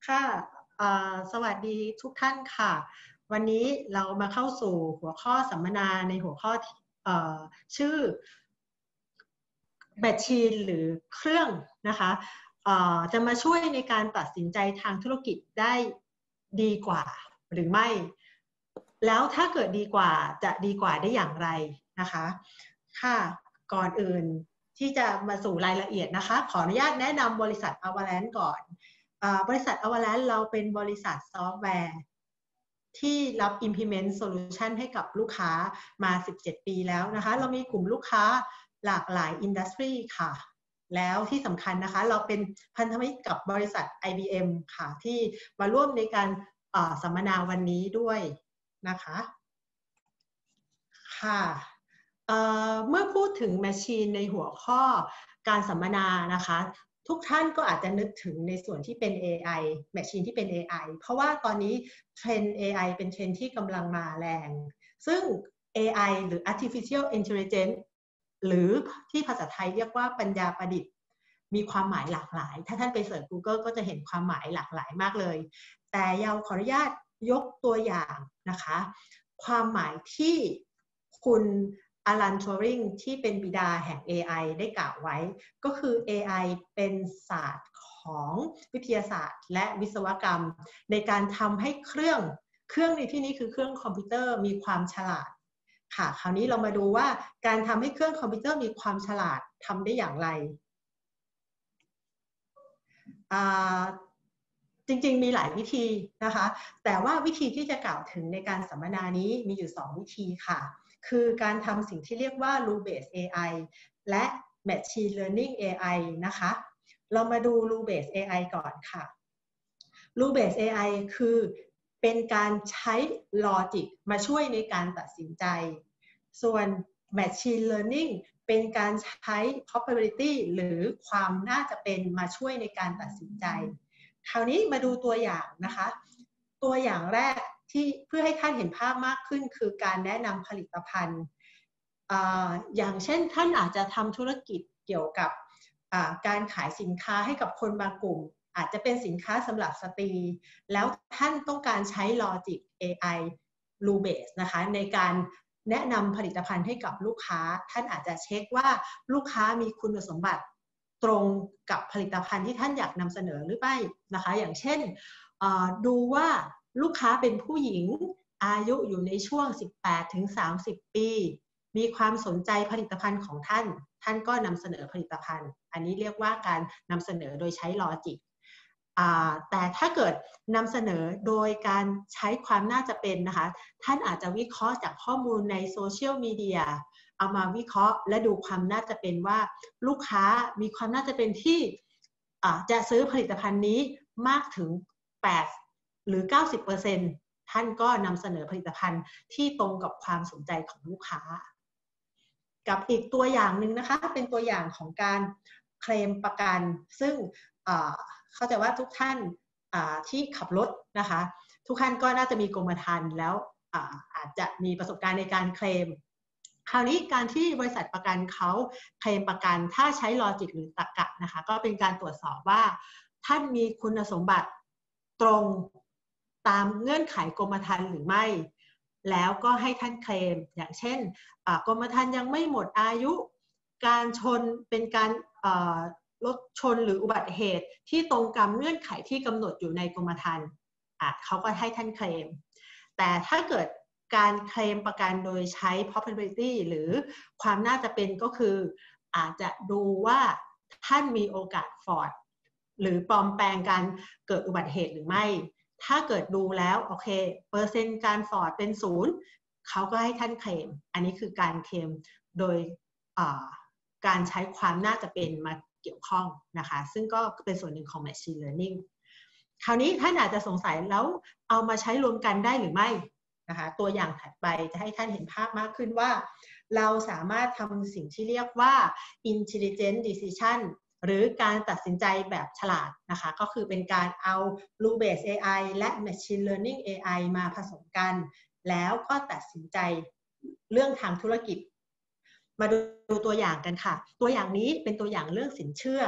ค่ะสวัสดีทุกท่านค่ะวันนี้เรามาเข้าสู่หัวข้อสัมมนาในหัวข้อชื่อแมชชีนหรือเครื่องนะคะจะมาช่วยในการตัดสินใจทางธุรกิจได้ดีกว่าหรือไม่แล้วถ้าเกิดดีกว่าจะดีกว่าได้อย่างไรนะคะค่ะก่อนอื่นที่จะมาสู่รายละเอียดนะคะขออนุญาตแนะนำบริษัท Avalanche ก่อนบริษัท Avalanche เราเป็นบริษัทซอฟต์แวร์ที่รับ implement solution ให้กับลูกค้ามา17ปีแล้วนะคะเรามีกลุ่มลูกค้าหลากหลายอินดัสทรีค่ะแล้วที่สำคัญนะคะเราเป็นพันธมิตรกับบริษัท IBM ค่ะที่มาร่วมในการสัมมนาวันนี้ด้วยนะคะค่ะเมื่อพูดถึง Machine ในหัวข้อการสัมมนานะคะทุกท่านก็อาจจะนึกถึงในส่วนที่เป็น AI Machine ที่เป็น AI เพราะว่าตอนนี้เทรนด์ AI เป็นเทรนด์ที่กำลังมาแรงซึ่ง AI หรือ Artificial Intelligence หรือที่ภาษาไทยเรียกว่าปัญญาประดิษฐ์มีความหมายหลากหลายถ้าท่านไปเสิร์ช Google ก็จะเห็นความหมายหลากหลายมากเลยแต่เราขออนุญาตยกตัวอย่างนะคะความหมายที่คุณอลัน ทูริงที่เป็นบิดาแห่ง AI ได้กล่าวไว้ก็คือ AI เป็นศาสตร์ของวิทยาศาสตร์และวิศวกรรมในการทำให้เครื่องในที่นี้คือเครื่องคอมพิวเตอร์มีความฉลาดค่ะคราวนี้เรามาดูว่าการทำให้เครื่องคอมพิวเตอร์มีความฉลาดทำได้อย่างไรจริงๆมีหลายวิธีนะคะแต่ว่าวิธีที่จะกล่าวถึงในการสัมมนานี้มีอยู่2วิธีค่ะคือการทำสิ่งที่เรียกว่า Rule Based AI และ Machine Learning AI นะคะเรามาดู Rule Based AI ก่อนค่ะ Rule Based AI คือเป็นการใช้ Logic มาช่วยในการตัดสินใจส่วน Machine Learning เป็นการใช้ probability หรือความน่าจะเป็นมาช่วยในการตัดสินใจคราวนี้มาดูตัวอย่างนะคะตัวอย่างแรกที่เพื่อให้ท่านเห็นภาพมากขึ้นคือการแนะนำผลิตภัณฑ์อย่างเช่นท่านอาจจะทำธุรกิจเกี่ยวกับการขายสินค้าให้กับคนบางกลุ่มอาจจะเป็นสินค้าสำหรับสตรีแล้วท่านต้องการใช้ Logic AI Rule Based นะคะในการแนะนำผลิตภัณฑ์ให้กับลูกค้าท่านอาจจะเช็คว่าลูกค้ามีคุณสมบัติตรงกับผลิตภัณฑ์ที่ท่านอยากนำเสนอหรือไม่นะคะอย่างเช่นดูว่าลูกค้าเป็นผู้หญิงอายุอยู่ในช่วง 18-30 ปีมีความสนใจผลิตภัณฑ์ของท่านก็นำเสนอผลิตภัณฑ์อันนี้เรียกว่าการนำเสนอโดยใช้ลอจิกแต่ถ้าเกิดนำเสนอโดยการใช้ความน่าจะเป็นนะคะท่านอาจจะวิเคราะห์จากข้อมูลในโซเชียลมีเดียเอามาวิเคราะห์และดูความน่าจะเป็นว่าลูกค้ามีความน่าจะเป็นที่จะซื้อผลิตภัณฑ์นี้มากถึง8หรือ 90% ท่านก็นำเสนอผลิตภัณฑ์ที่ตรงกับความสนใจของลูกค้ากับอีกตัวอย่างหนึ่งนะคะเป็นตัวอย่างของการเคลมประกันซึ่งเข้าใจว่าทุกท่านที่ขับรถนะคะทุกท่านก็น่าจะมีกรมธรรม์แล้วอาจจะมีประสบการณ์ในการเคลมคราวนี้การที่บริษัทประกันเขาเคลมประกันถ้าใช้ลอจิกหรือตรรกะนะคะก็เป็นการตรวจสอบว่าท่านมีคุณสมบัติตรงตามเงื่อนไขกรมธรรม์หรือไม่แล้วก็ให้ท่านเคลมอย่างเช่นกรมธรรม์ยังไม่หมดอายุการชนเป็นการรถชนหรืออุบัติเหตุที่ตรงกับเงื่อนไขที่กำหนดอยู่ในกรมธรรม์เขาก็ให้ท่านเคลมแต่ถ้าเกิดการเคลมประกันโดยใช้ probability หรือความน่าจะเป็นก็คืออาจจะดูว่าท่านมีโอกาสฟอร์ดหรือปลอมแปลงการเกิดอุบัติเหตุหรือไม่ถ้าเกิดดูแล้วโอเคเปอร์เซ็นต์การฟอร์ดเป็น0เขาก็ให้ท่านเคลมอันนี้คือการเคลมโดยการใช้ความน่าจะเป็นมาเกี่ยวข้องนะคะซึ่งก็เป็นส่วนหนึ่งของ Machine Learning คราวนี้ท่านอาจจะสงสัยแล้วเอามาใช้รวมกันได้หรือไม่นะคะตัวอย่างถัดไปจะให้ท่านเห็นภาพมากขึ้นว่าเราสามารถทำสิ่งที่เรียกว่า intelligent decision หรือการตัดสินใจแบบฉลาดนะคะก็คือเป็นการเอา Rule Based AI และ Machine Learning AI มาผสมกันแล้วก็ตัดสินใจเรื่องทางธุรกิจมาดูตัวอย่างกันค่ะตัวอย่างนี้เป็นตัวอย่างเรื่องสินเชื่อ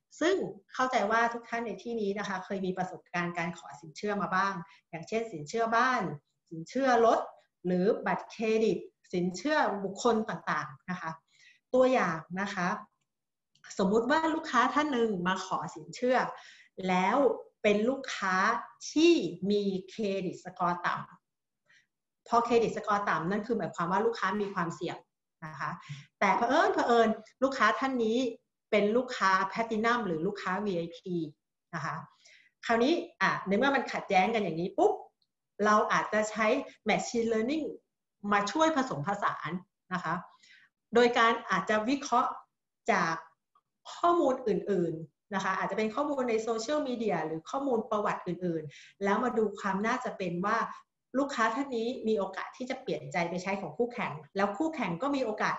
ซึ่งเข้าใจว่าทุกท่านในที่นี้นะคะเคยมีประสบการณ์การขอสินเชื่อมาบ้างอย่างเช่นสินเชื่อบ้านสินเชื่อรถหรือบัตรเครดิตสินเชื่อบุคคลต่างๆนะคะตัวอย่างนะคะสมมุติว่าลูกค้าท่านหนึ่งมาขอสินเชื่อแล้วเป็นลูกค้าที่มีเครดิตสกอร์ต่ำพอเครดิตสกอร์ต่ำนั่นคือหมายความว่าลูกค้ามีความเสี่ยงนะคะแต่เผอิญลูกค้าท่านนี้เป็นลูกค้าแพลตินัมหรือลูกค้า VIP นะคะคราวนี้ในเมื่อมันขัดแย้งกันอย่างนี้ปุ๊บเราอาจจะใช้ Machine Learning มาช่วยผสมผสานนะคะโดยการอาจจะวิเคราะห์จากข้อมูลอื่นๆนะคะอาจจะเป็นข้อมูลในโซเชียลมีเดียหรือข้อมูลประวัติอื่นๆแล้วมาดูความน่าจะเป็นว่าลูกค้าท่านนี้มีโอกาสที่จะเปลี่ยนใจไปใช้ของคู่แข่งแล้วคู่แข่งก็มีโอกาส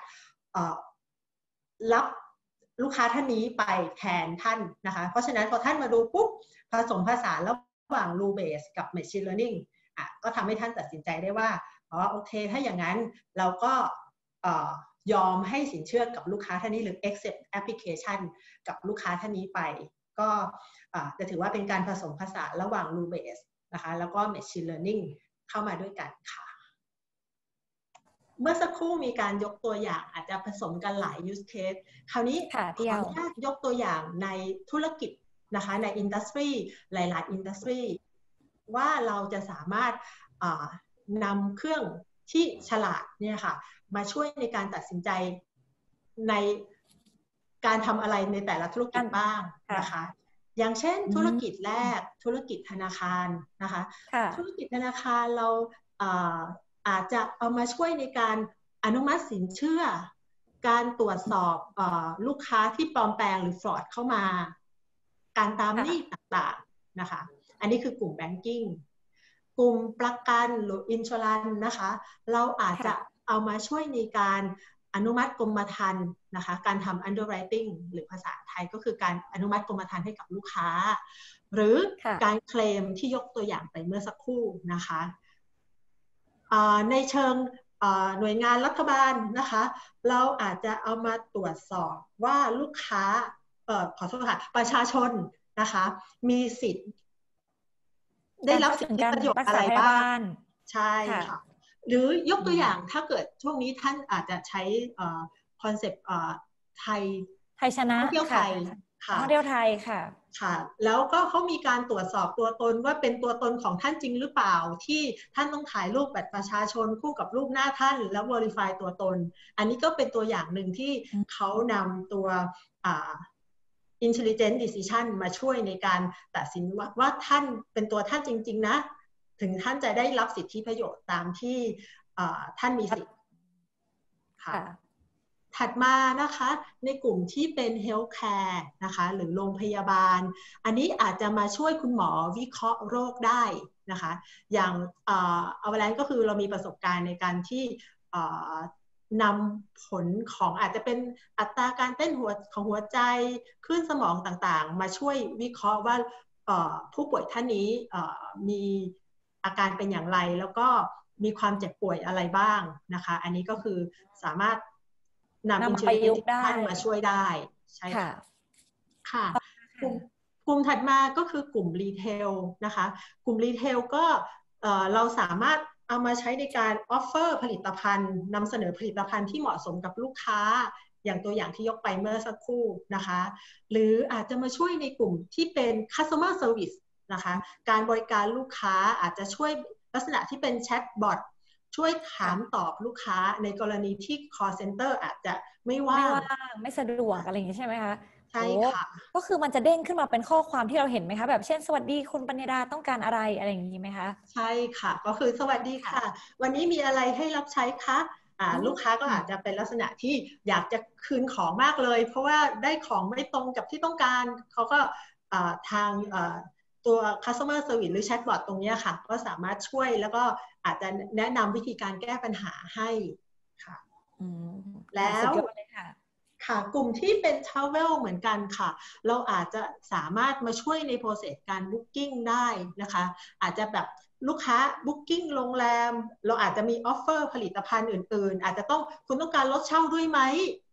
รับลูกค้าท่านนี้ไปแทนท่านนะคะเพราะฉะนั้นพอท่านมาดูปุ๊บผสมผสานระหว่าง rule based กับ machine learning ก็ทำให้ท่านตัดสินใจได้ว่าโอเคถ้าอย่างนั้นเราก็ยอมให้สินเชื่อกับลูกค้าท่านนี้หรือ accept application กับลูกค้าท่านนี้ไปก็จะถือว่าเป็นการผสมผสานระหว่าง rule based นะคะแล้วก็ machine learning เข้ามาด้วยกันค่ะเมื่อสักครู่มีการยกตัวอย่างอาจจะผสมกันหลาย use case คราวนี้ขออนุญาตยกตัวอย่างในธุรกิจนะคะในอินดัสทรีหลายๆอินดัสทรีว่าเราจะสามารถนำเครื่องที่ฉลาดเนี่ยค่ะมาช่วยในการตัดสินใจในการทำอะไรในแต่ละธุรกิจบ้างนะคะอย่างเช่นธุรกิจแรกธุรกิจธนาคารนะคะธุรกิจธนาคารเราอาจจะเอามาช่วยในการอนุมัติสินเชื่อการตรวจสอบลูกค้าที่ปลอมแปลงหรือฟรอดเข้ามาการตามหนี้ต่างๆนะคะอันนี้คือกลุ่มแบงกิ้งกลุ่มประกันหรืออินชัวรันซ์นะคะเราอาจจะเอามาช่วยในการอนุมัติกรมธรรม์นะคะการทำ underwriting หรือภาษาไทยก็คือการอนุมัติกรมธรรม์ให้กับลูกค้าหรือการเคลมที่ยกตัวอย่างไปเมื่อสักครู่นะคะในเชิงหน่วยงานรัฐบาลนะคะเราอาจจะเอามาตรวจสอบว่าลูกค้าขอโทษค่ะประชาชนนะคะมีสิทธิ์ได้รับสิทธิประโยชน์อะไรบ้างใช่ค่ะหรือยกตัวอย่างถ้าเกิดช่วงนี้ท่านอาจจะใช้คอนเซปต์ไทยชนะท่องเที่ยวไทยค่ะท่องเที่ยวไทยค่ะค่ะแล้วก็เขามีการตรวจสอบตัวตนว่าเป็นตัวตนของท่านจริงหรือเปล่าที่ท่านต้องถ่ายรูปบัตรประชาชนคู่กับรูปหน้าท่านแล้ว verify ตัวตนอันนี้ก็เป็นตัวอย่างหนึ่งที่เขานำตัวintelligent decision มาช่วยในการตัดสินว่าท่านเป็นตัวท่านจริงๆนะถึงท่านจะได้รับสิทธิประโยชน์ตามที่ท่านมีสิทธิ์ค่ะถัดมานะคะในกลุ่มที่เป็น healthcare นะคะหรือโรงพยาบาลอันนี้อาจจะมาช่วยคุณหมอวิเคราะห์โรคได้นะคะอย่างAvalancheก็คือเรามีประสบการณ์ในการที่นำผลของอาจจะเป็นอัตราการเต้นของหัวใจคลื่นสมองต่างๆมาช่วยวิเคราะห์ว่าผู้ป่วยท่านนี้มีอาการเป็นอย่างไรแล้วก็มีความเจ็บป่วยอะไรบ้างนะคะอันนี้ก็คือสามารถนำ intelligent มาช่วยได้ใช่ค่ะค่ะกลุ่มถัดมาก็คือกลุ่มรีเทลนะคะกลุ่มรีเทลก็เราสามารถเอามาใช้ในการออฟเฟอร์ผลิตภัณฑ์นำเสนอผลิตภัณฑ์ที่เหมาะสมกับลูกค้าอย่างตัวอย่างที่ยกไปเมื่อสักครู่นะคะหรืออาจจะมาช่วยในกลุ่มที่เป็น customer service นะคะการบริการลูกค้าอาจจะช่วยลักษณะที่เป็นแชทบอทช่วยถามตอบลูกค้าในกรณีที่ call center อาจจะไม่ว่างไม่สะดวกอะไรอย่างนี้ใช่ไหมคะใช่ค่ะก็คือมันจะเด้งขึ้นมาเป็นข้อความที่เราเห็นไหมคะแบบเช่นสวัสดีคุณปัญญาต้องการอะไรอะไรอย่างนี้ไหมคะใช่ค่ะก็คือสวัสดีค่ะวันนี้มีอะไรให้รับใช้คะลูกค้าก็อาจจะเป็นลักษณะที่อยากจะคืนของมากเลยเพราะว่าได้ของไม่ตรงกับที่ต้องการเขาก็ทางตัว customer service หรือ chatbot ตรงนี้ค่ะก็สามารถช่วยแล้วก็อาจจะแนะนำวิธีการแก้ปัญหาให้ค่ะแล้วค่ะกลุ่มที่เป็น travel เหมือนกันค่ะเราอาจจะสามารถมาช่วยใน process การ booking ได้นะคะอาจจะแบบลูกค้า booking โรงแรมเราอาจจะมี offer ผลิตภัณฑ์อื่นๆอาจจะคุณต้องการลดเช่าด้วยไหม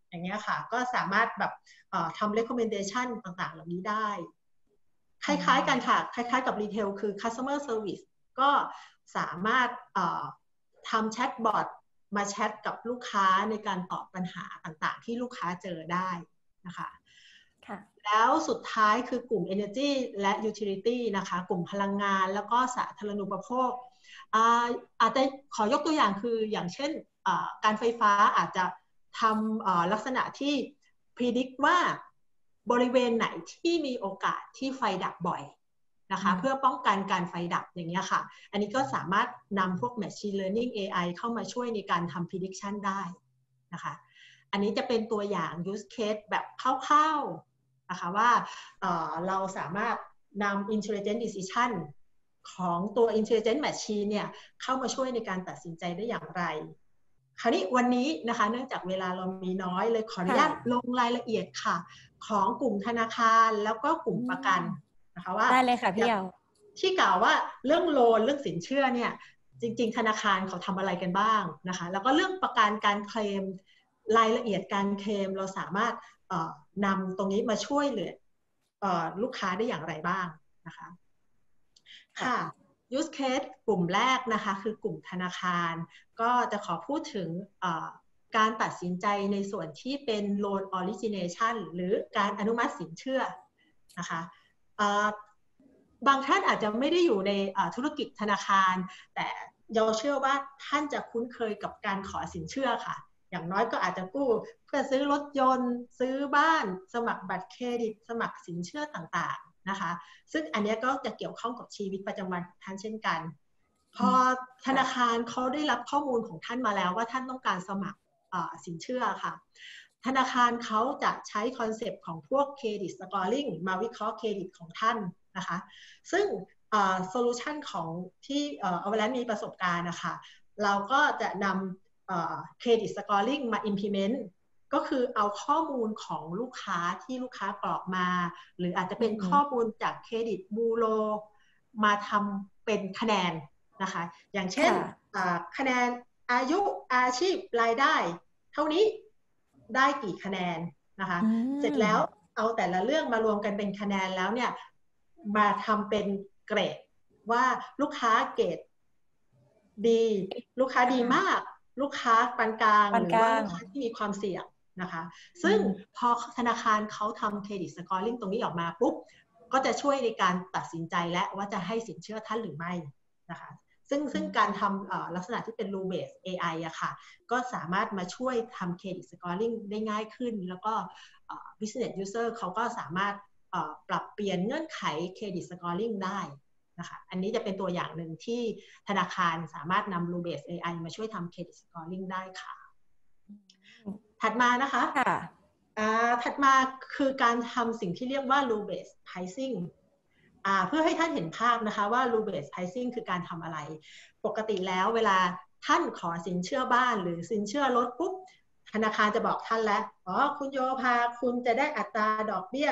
อย่างเงี้ยค่ะก็สามารถแบบทำ recommendation ต่างๆเหล่านี้ได้คล้ายๆกันค่ะคล้ายๆกับ retail คือ customer service ก็สามารถทำแชทบอทมาแชทกับลูกค้าในการตอบปัญหาต่างๆที่ลูกค้าเจอได้นะคะแล้วสุดท้ายคือกลุ่ม Energy และ Utility นะคะกลุ่มพลังงานแล้วก็สาธารณูปโภคอาจจะขอยกตัวอย่างคืออย่างเช่นการไฟฟ้าอาจจะทำลักษณะที่ predict ว่าบริเวณไหนที่มีโอกาสที่ไฟดับบ่อยนะคะเพื่อป้องกันการไฟดับอย่างเงี้ยค่ะอันนี้ก็สามารถนำพวก Machine Learning AI เข้ามาช่วยในการทำ prediction ได้นะคะอันนี้จะเป็นตัวอย่าง use case แบบคร่าวๆนะคะว่าเราสามารถนำ intelligent decision ของตัว intelligent machine เนี่ยเข้ามาช่วยในการตัดสินใจได้อย่างไรคราวนี้วันนี้นะคะเนื่องจากเวลาเรามีน้อยเลยขออนุญาตลงรายละเอียดค่ะของกลุ่มธนาคารแล้วก็กลุ่มประกันนะคะว่าได้เลยค่ะพี่เยาที่กล่าวว่าเรื่องโลนเรื่องสินเชื่อเนี่ยจริงๆธนาคารเขาทำอะไรกันบ้างนะคะแล้วก็เรื่องประกันการเคลมรายละเอียดการเคลมเราสามารถนำตรงนี้มาช่วยเหลือลูกค้าได้อย่างไรบ้างนะคะค่ะ use case กลุ่มแรกนะคะคือกลุ่มธนาคารก็จะขอพูดถึงการตัดสินใจในส่วนที่เป็น loan origination หรือการอนุมัติสินเชื่อนะคะบางท่านอาจจะไม่ได้อยู่ในธุรกิจธนาคารแต่เราเชื่อว่าท่านจะคุ้นเคยกับการขอสินเชื่อค่ะอย่างน้อยก็อาจจะกู้เพื่อซื้อรถยนต์ซื้อบ้านสมัครบัตรเครดิตสมัครสินเชื่อต่างๆนะคะซึ่งอันนี้ก็จะเกี่ยวข้องกับชีวิตประจำวันของท่านเช่นกันพอธนาคารเขาได้รับข้อมูลของท่านมาแล้วว่าท่านต้องการสมัครสินเชื่อค่ะธนาคารเขาจะใช้คอนเซปต์ของพวกเครดิตสกอร์ลิงมาวิเคราะห์เครดิตของท่านนะคะซึ่งโซลูชันของที่เอาเวลามีประสบการณ์นะคะเราก็จะนำเครดิตสกอร์ลิงมา implement ก็คือเอาข้อมูลของลูกค้าที่ลูกค้ากรอกมาหรืออาจจะเป็นข้อมูลจากเครดิตบูโรมาทำเป็นคะแนนนะคะอย่างเช่นคะแนนอายุอาชีพรายได้เท่านี้ได้กี่คะแนนนะคะเสร็จแล้วเอาแต่ละเรื่องมารวมกันเป็นคะแนนแล้วเนี่ยมาทำเป็นเกรดว่าลูกค้าเกรดดีลูกค้าดีมากลูกค้าปานกลางหรือว่าลูกค้าที่มีความเสี่ยงนะคะซึ่งพอธนาคารเขาทำเครดิตสกอร์ลิงตรงนี้ออกมาปุ๊บก็จะช่วยในการตัดสินใจและว่าจะให้สินเชื่อท่านหรือไม่นะคะซึ่งการทำลักษณะที่เป็น rule based AI อะค่ะก็สามารถมาช่วยทำเครดิตสกอร์ลิงได้ง่ายขึ้นแล้วก็ business user เขาก็สามารถปรับเปลี่ยนเงื่อนไขเครดิตสกอร์ลิงได้นะคะอันนี้จะเป็นตัวอย่างหนึ่งที่ธนาคารสามารถนำ rule based AI มาช่วยทำเครดิตสกอร์ลิงได้ค่ะถัดมานะคะถัดมาคือการทำสิ่งที่เรียกว่า rule based pricingเพื่อให้ท่านเห็นภาพนะคะว่า rule based pricing คือการทำอะไรปกติแล้วเวลาท่านขอสินเชื่อบ้านหรือสินเชื่อรถปุ๊บธนาคารจะบอกท่านแล้วคุณโยภาคุณจะได้อัตราดอกเบี้ย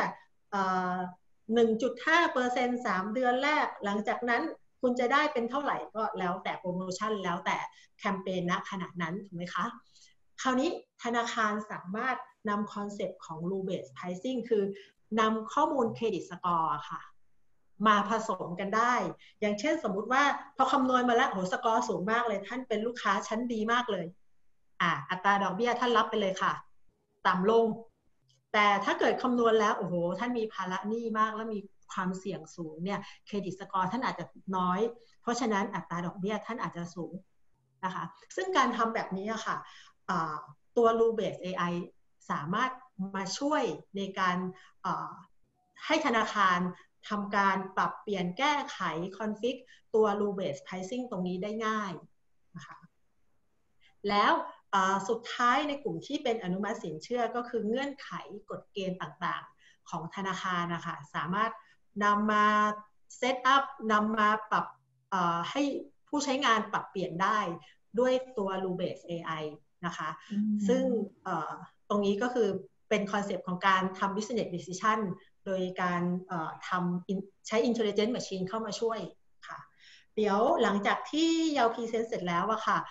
1.5% 3 เดือนแรกหลังจากนั้นคุณจะได้เป็นเท่าไหร่ก็แล้วแต่โปรโมชั่นแล้วแต่แคมเปญณขณะนั้นถูกไหมคะคราวนี้ธนาคารสามารถนำคอนเซปต์ของ rule based pricing คือนำข้อมูลเครดิตสกอร์ค่ะมาผสมกันได้อย่างเช่นสมมุติว่าพอคำนวณมาแล้วโหสกอร์สูงมากเลยท่านเป็นลูกค้าชั้นดีมากเลยอัตราดอกเบี้ยท่านรับไปเลยค่ะต่ำลงแต่ถ้าเกิดคำนวณแล้วโอ้โหท่านมีภาระหนี้มากและมีความเสี่ยงสูงเนี่ยเครดิตสกอร์ท่านอาจจะน้อยเพราะฉะนั้นอัตราดอกเบี้ยท่านอาจจะสูงนะคะซึ่งการทำแบบนี้ค่ะตัว rule based AI สามารถมาช่วยในการให้ธนาคารทำการปรับเปลี่ยนแก้ไขคอนฟิกตัว rule based pricing ตรงนี้ได้ง่ายนะคะแล้วสุดท้ายในกลุ่มที่เป็นอนุมัติสินเชื่อก็คือเงื่อนไขกฎเกณฑ์ต่างๆของธนาคารนะคะสามารถนำมาเซตอัพนำมาปรับให้ผู้ใช้งานปรับเปลี่ยนได้ด้วยตัว rule based AI นะคะซึ่งตรงนี้ก็คือเป็นคอนเซปต์ของการทำ business decision โดยการใช้ intelligent machine เข้ามาช่วยค่ะเดี๋ยวหลังจากที่ยาวพรีเซนต์เสร็จแล้วอะค่ะ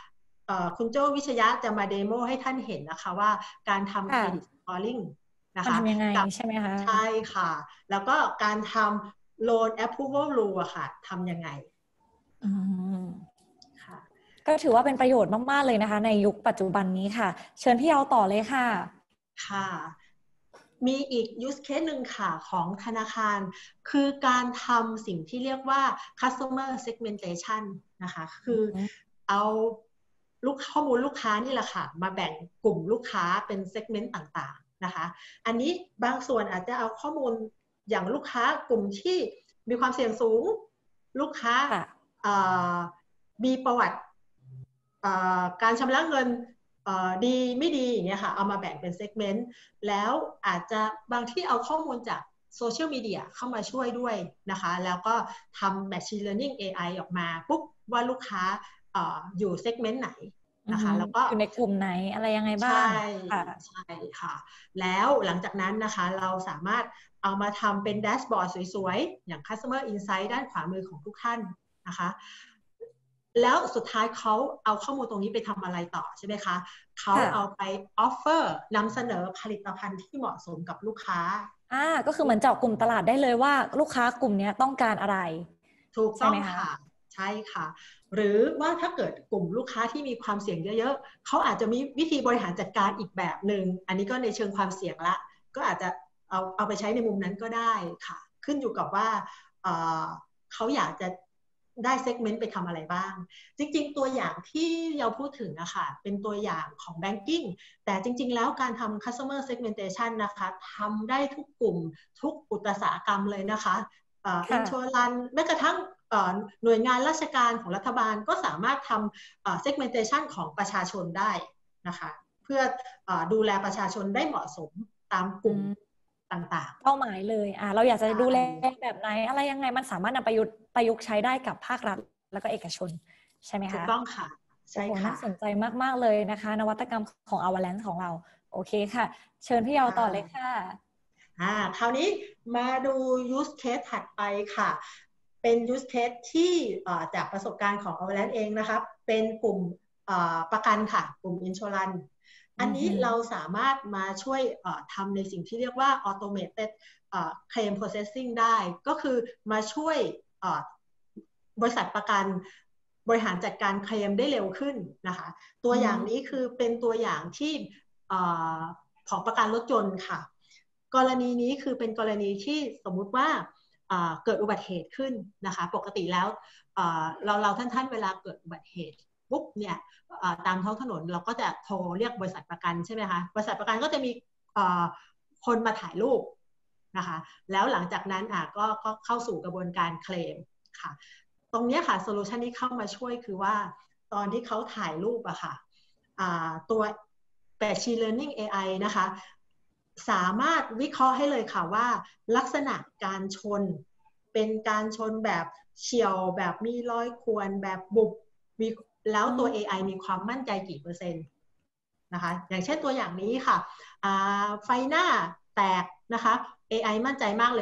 คุณโจ้วิชยะจะมาเดโมให้ท่านเห็นนะคะว่าการทำเครดิตสกอร์ลิงนะมันคะทำยังไงกับใช่ไหมคะใช่ค่ะแล้วก็การทำ loan approval rule อะค่ะทำยังไงอืมค่ะก็ถือว่าเป็นประโยชน์มากๆเลยนะคะในยุคปัจจุบันนี้ค่ะเชิญพี่เอาต่อเลยค่ะค่ะมีอีก use case หนึ่งค่ะของธนาคารคือการทำสิ่งที่เรียกว่า customer segmentation นะคะคือเอาข้อมูลลูกค้านี่แหละค่ะมาแบ่งกลุ่มลูกค้าเป็น segment ต่างๆนะคะอันนี้บางส่วนอาจจะเอาข้อมูลอย่างลูกค้ากลุ่มที่มีความเสี่ยงสูงลูกค้ามีประวัติการชำระเงินดีไม่ดีอย่างเงี้ยค่ะเอามาแบ่งเป็นเซกเมนต์แล้วอาจจะบางที่เอาข้อมูลจากโซเชียลมีเดียเข้ามาช่วยด้วยนะคะแล้วก็ทำ Machine Learning AI ออกมาปุ๊บว่าลูกค้าอยู่เซกเมนต์ไหนนะคะแล้วก็อยู่ในกลุ่มไหนอะไรยังไงบ้างใช่ค่ะใช่ค่ะแล้วหลังจากนั้นนะคะเราสามารถเอามาทำเป็นแดชบอร์ดสวยๆอย่าง Customer Insight ด้านขวามือของทุกท่านนะคะแล้วสุดท้ายเขาเอาข้อมูลตรงนี้ไปทำอะไรต่อใช่ไหมคะเขาเอาไปออฟเฟอร์นำเสนอผลิตภัณฑ์ที่เหมาะสมกับลูกค้าก็คือเหมือนเจาะกลุ่มตลาดได้เลยว่าลูกค้ากลุ่มนี้ต้องการอะไรถูกต้องใช่ไหมคะค่ะใช่ค่ะหรือว่าถ้าเกิดกลุ่มลูกค้าที่มีความเสี่ยงเยอะๆเขาอาจจะมีวิธีบริหารจัดการอีกแบบหนึ่งอันนี้ก็ในเชิงความเสี่ยงละก็อาจจะเอาไปใช้ในมุมนั้นก็ได้ค่ะขึ้นอยู่กับว่าเขาอยากจะได้เซกเมนต์ไปทำอะไรบ้างจริงๆตัวอย่างที่เราพูดถึงนะคะเป็นตัวอย่างของ Banking แต่จริงๆแล้วการทำ Customer Segmentation นะคะทำได้ทุกกลุ่มทุกอุตสาหกรรมเลยนะคะอินชัวรันแม้กระทั่งหน่วยงานราชการของรัฐบาลก็สามารถทำ segmentation ของประชาชนได้นะคะเพื่อดูแลประชาชนได้เหมาะสมตามกลุ่มต่างๆเป้าหมายเลยเราอยากจะดูแลๆแบบไหนอะไรยังไงมันสามารถนำประยุกต์ใช้ได้กับภาครัฐแล้วก็เอกชนใช่ไหมถูกคะต้องค่ะใช่โอ้โหน่าค่ะสนใจมากๆเลยนะคะนวัตกรรมของ Avalanche ของเราโอเคค่ะเชิญพี่เอาต่อเลยค่ะคราวนี้มาดู use case ถัดไปค่ะเป็น use case ที่จากประสบการณ์ของ Avalanche เองนะคะเป็นกลุ่มประกันค่ะกลุ่ม Insurance อันนี้เราสามารถมาช่วยทำในสิ่งที่เรียกว่า automated claim processing ได้ก็คือมาช่วยบริษัทประกันบริหารจัดการเคลมได้เร็วขึ้นนะคะตัวอย่างนี้คือเป็นตัวอย่างที่ของประกันรถยนต์ค่ะกรณีนี้คือเป็นกรณีที่สมมุติว่าเกิดอุบัติเหตุขึ้นนะคะปกติแล้วเราท่านเวลาเกิดอุบัติเหตุปุ๊บเนี่ยตามท้องถนนเราก็จะโทรเรียกบริษัทประกันใช่ไหมคะบริษัทประกันก็จะมีคนมาถ่ายรูปนะคะแล้วหลังจากนั้นก็เข้าสู่กระบวนการเคลมค่ะตรงนี้ค่ะโซลูชันที่เข้ามาช่วยคือว่าตอนที่เขาถ่ายรูปอะค่ะตัว Machine Learning AI นะคะสามารถวิเคราะห์ให้เลยค่ะว่าลักษณะการชนเป็นการชนแบบเฉียวแบบมีรอยข่วนแบบบุบแล้วตัว AI มีความมั่นใจกี่เปอร์เซ็นต์นะคะอย่างเช่นตัวอย่างนี้ค่ะไฟหน้าแตกนะคะ AI มั่นใจมากเลย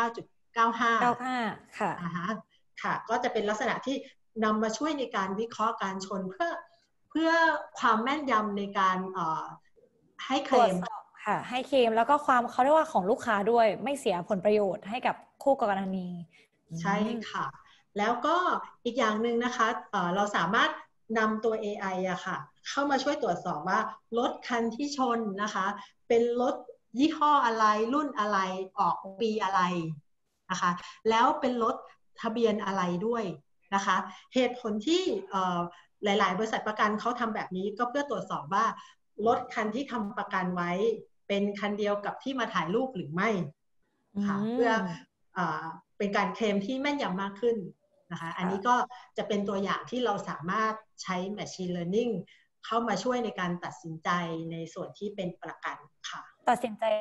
99.95 ค่ะค่ะก็จะเป็นลักษณะที่นำมาช่วยในการวิเคราะห์การชนเพื่อความแม่นยำในการให้เคลมค่ะให้เคลมแล้วก็ความเขาเรียกว่าของลูกค้าด้วยไม่เสียผลประโยชน์ให้กับคู่กรณีใช่ค่ะแล้วก็อีกอย่างหนึ่งนะคะเราสามารถนำตัว AI อะค่ะเข้ามาช่วยตรวจสอบว่ารถคันที่ชนนะคะเป็นรถยี่ห้ออะไรรุ่นอะไรออกปีอะไรนะคะแล้วเป็นรถทะเบียนอะไรด้วยนะคะเหตุผลที่หลายๆบริษัทประกันเขาทำแบบนี้ก็เพื่อตรวจสอบว่ารถคันที่ทำประกันไว้เป็นคันเดียวกับที่มาถ่ายรูปหรือไม่ค่ะเพื่อเป็นการเคลมที่แม่นยำมากขึ้นนะคะอันนี้ก็จะเป็นตัวอย่างที่เราสามารถใช้ Machine Learning เข้ามาช่วยในการตัดสินใจในส่วนที่เป็นประกันค่ะตัดสินใจ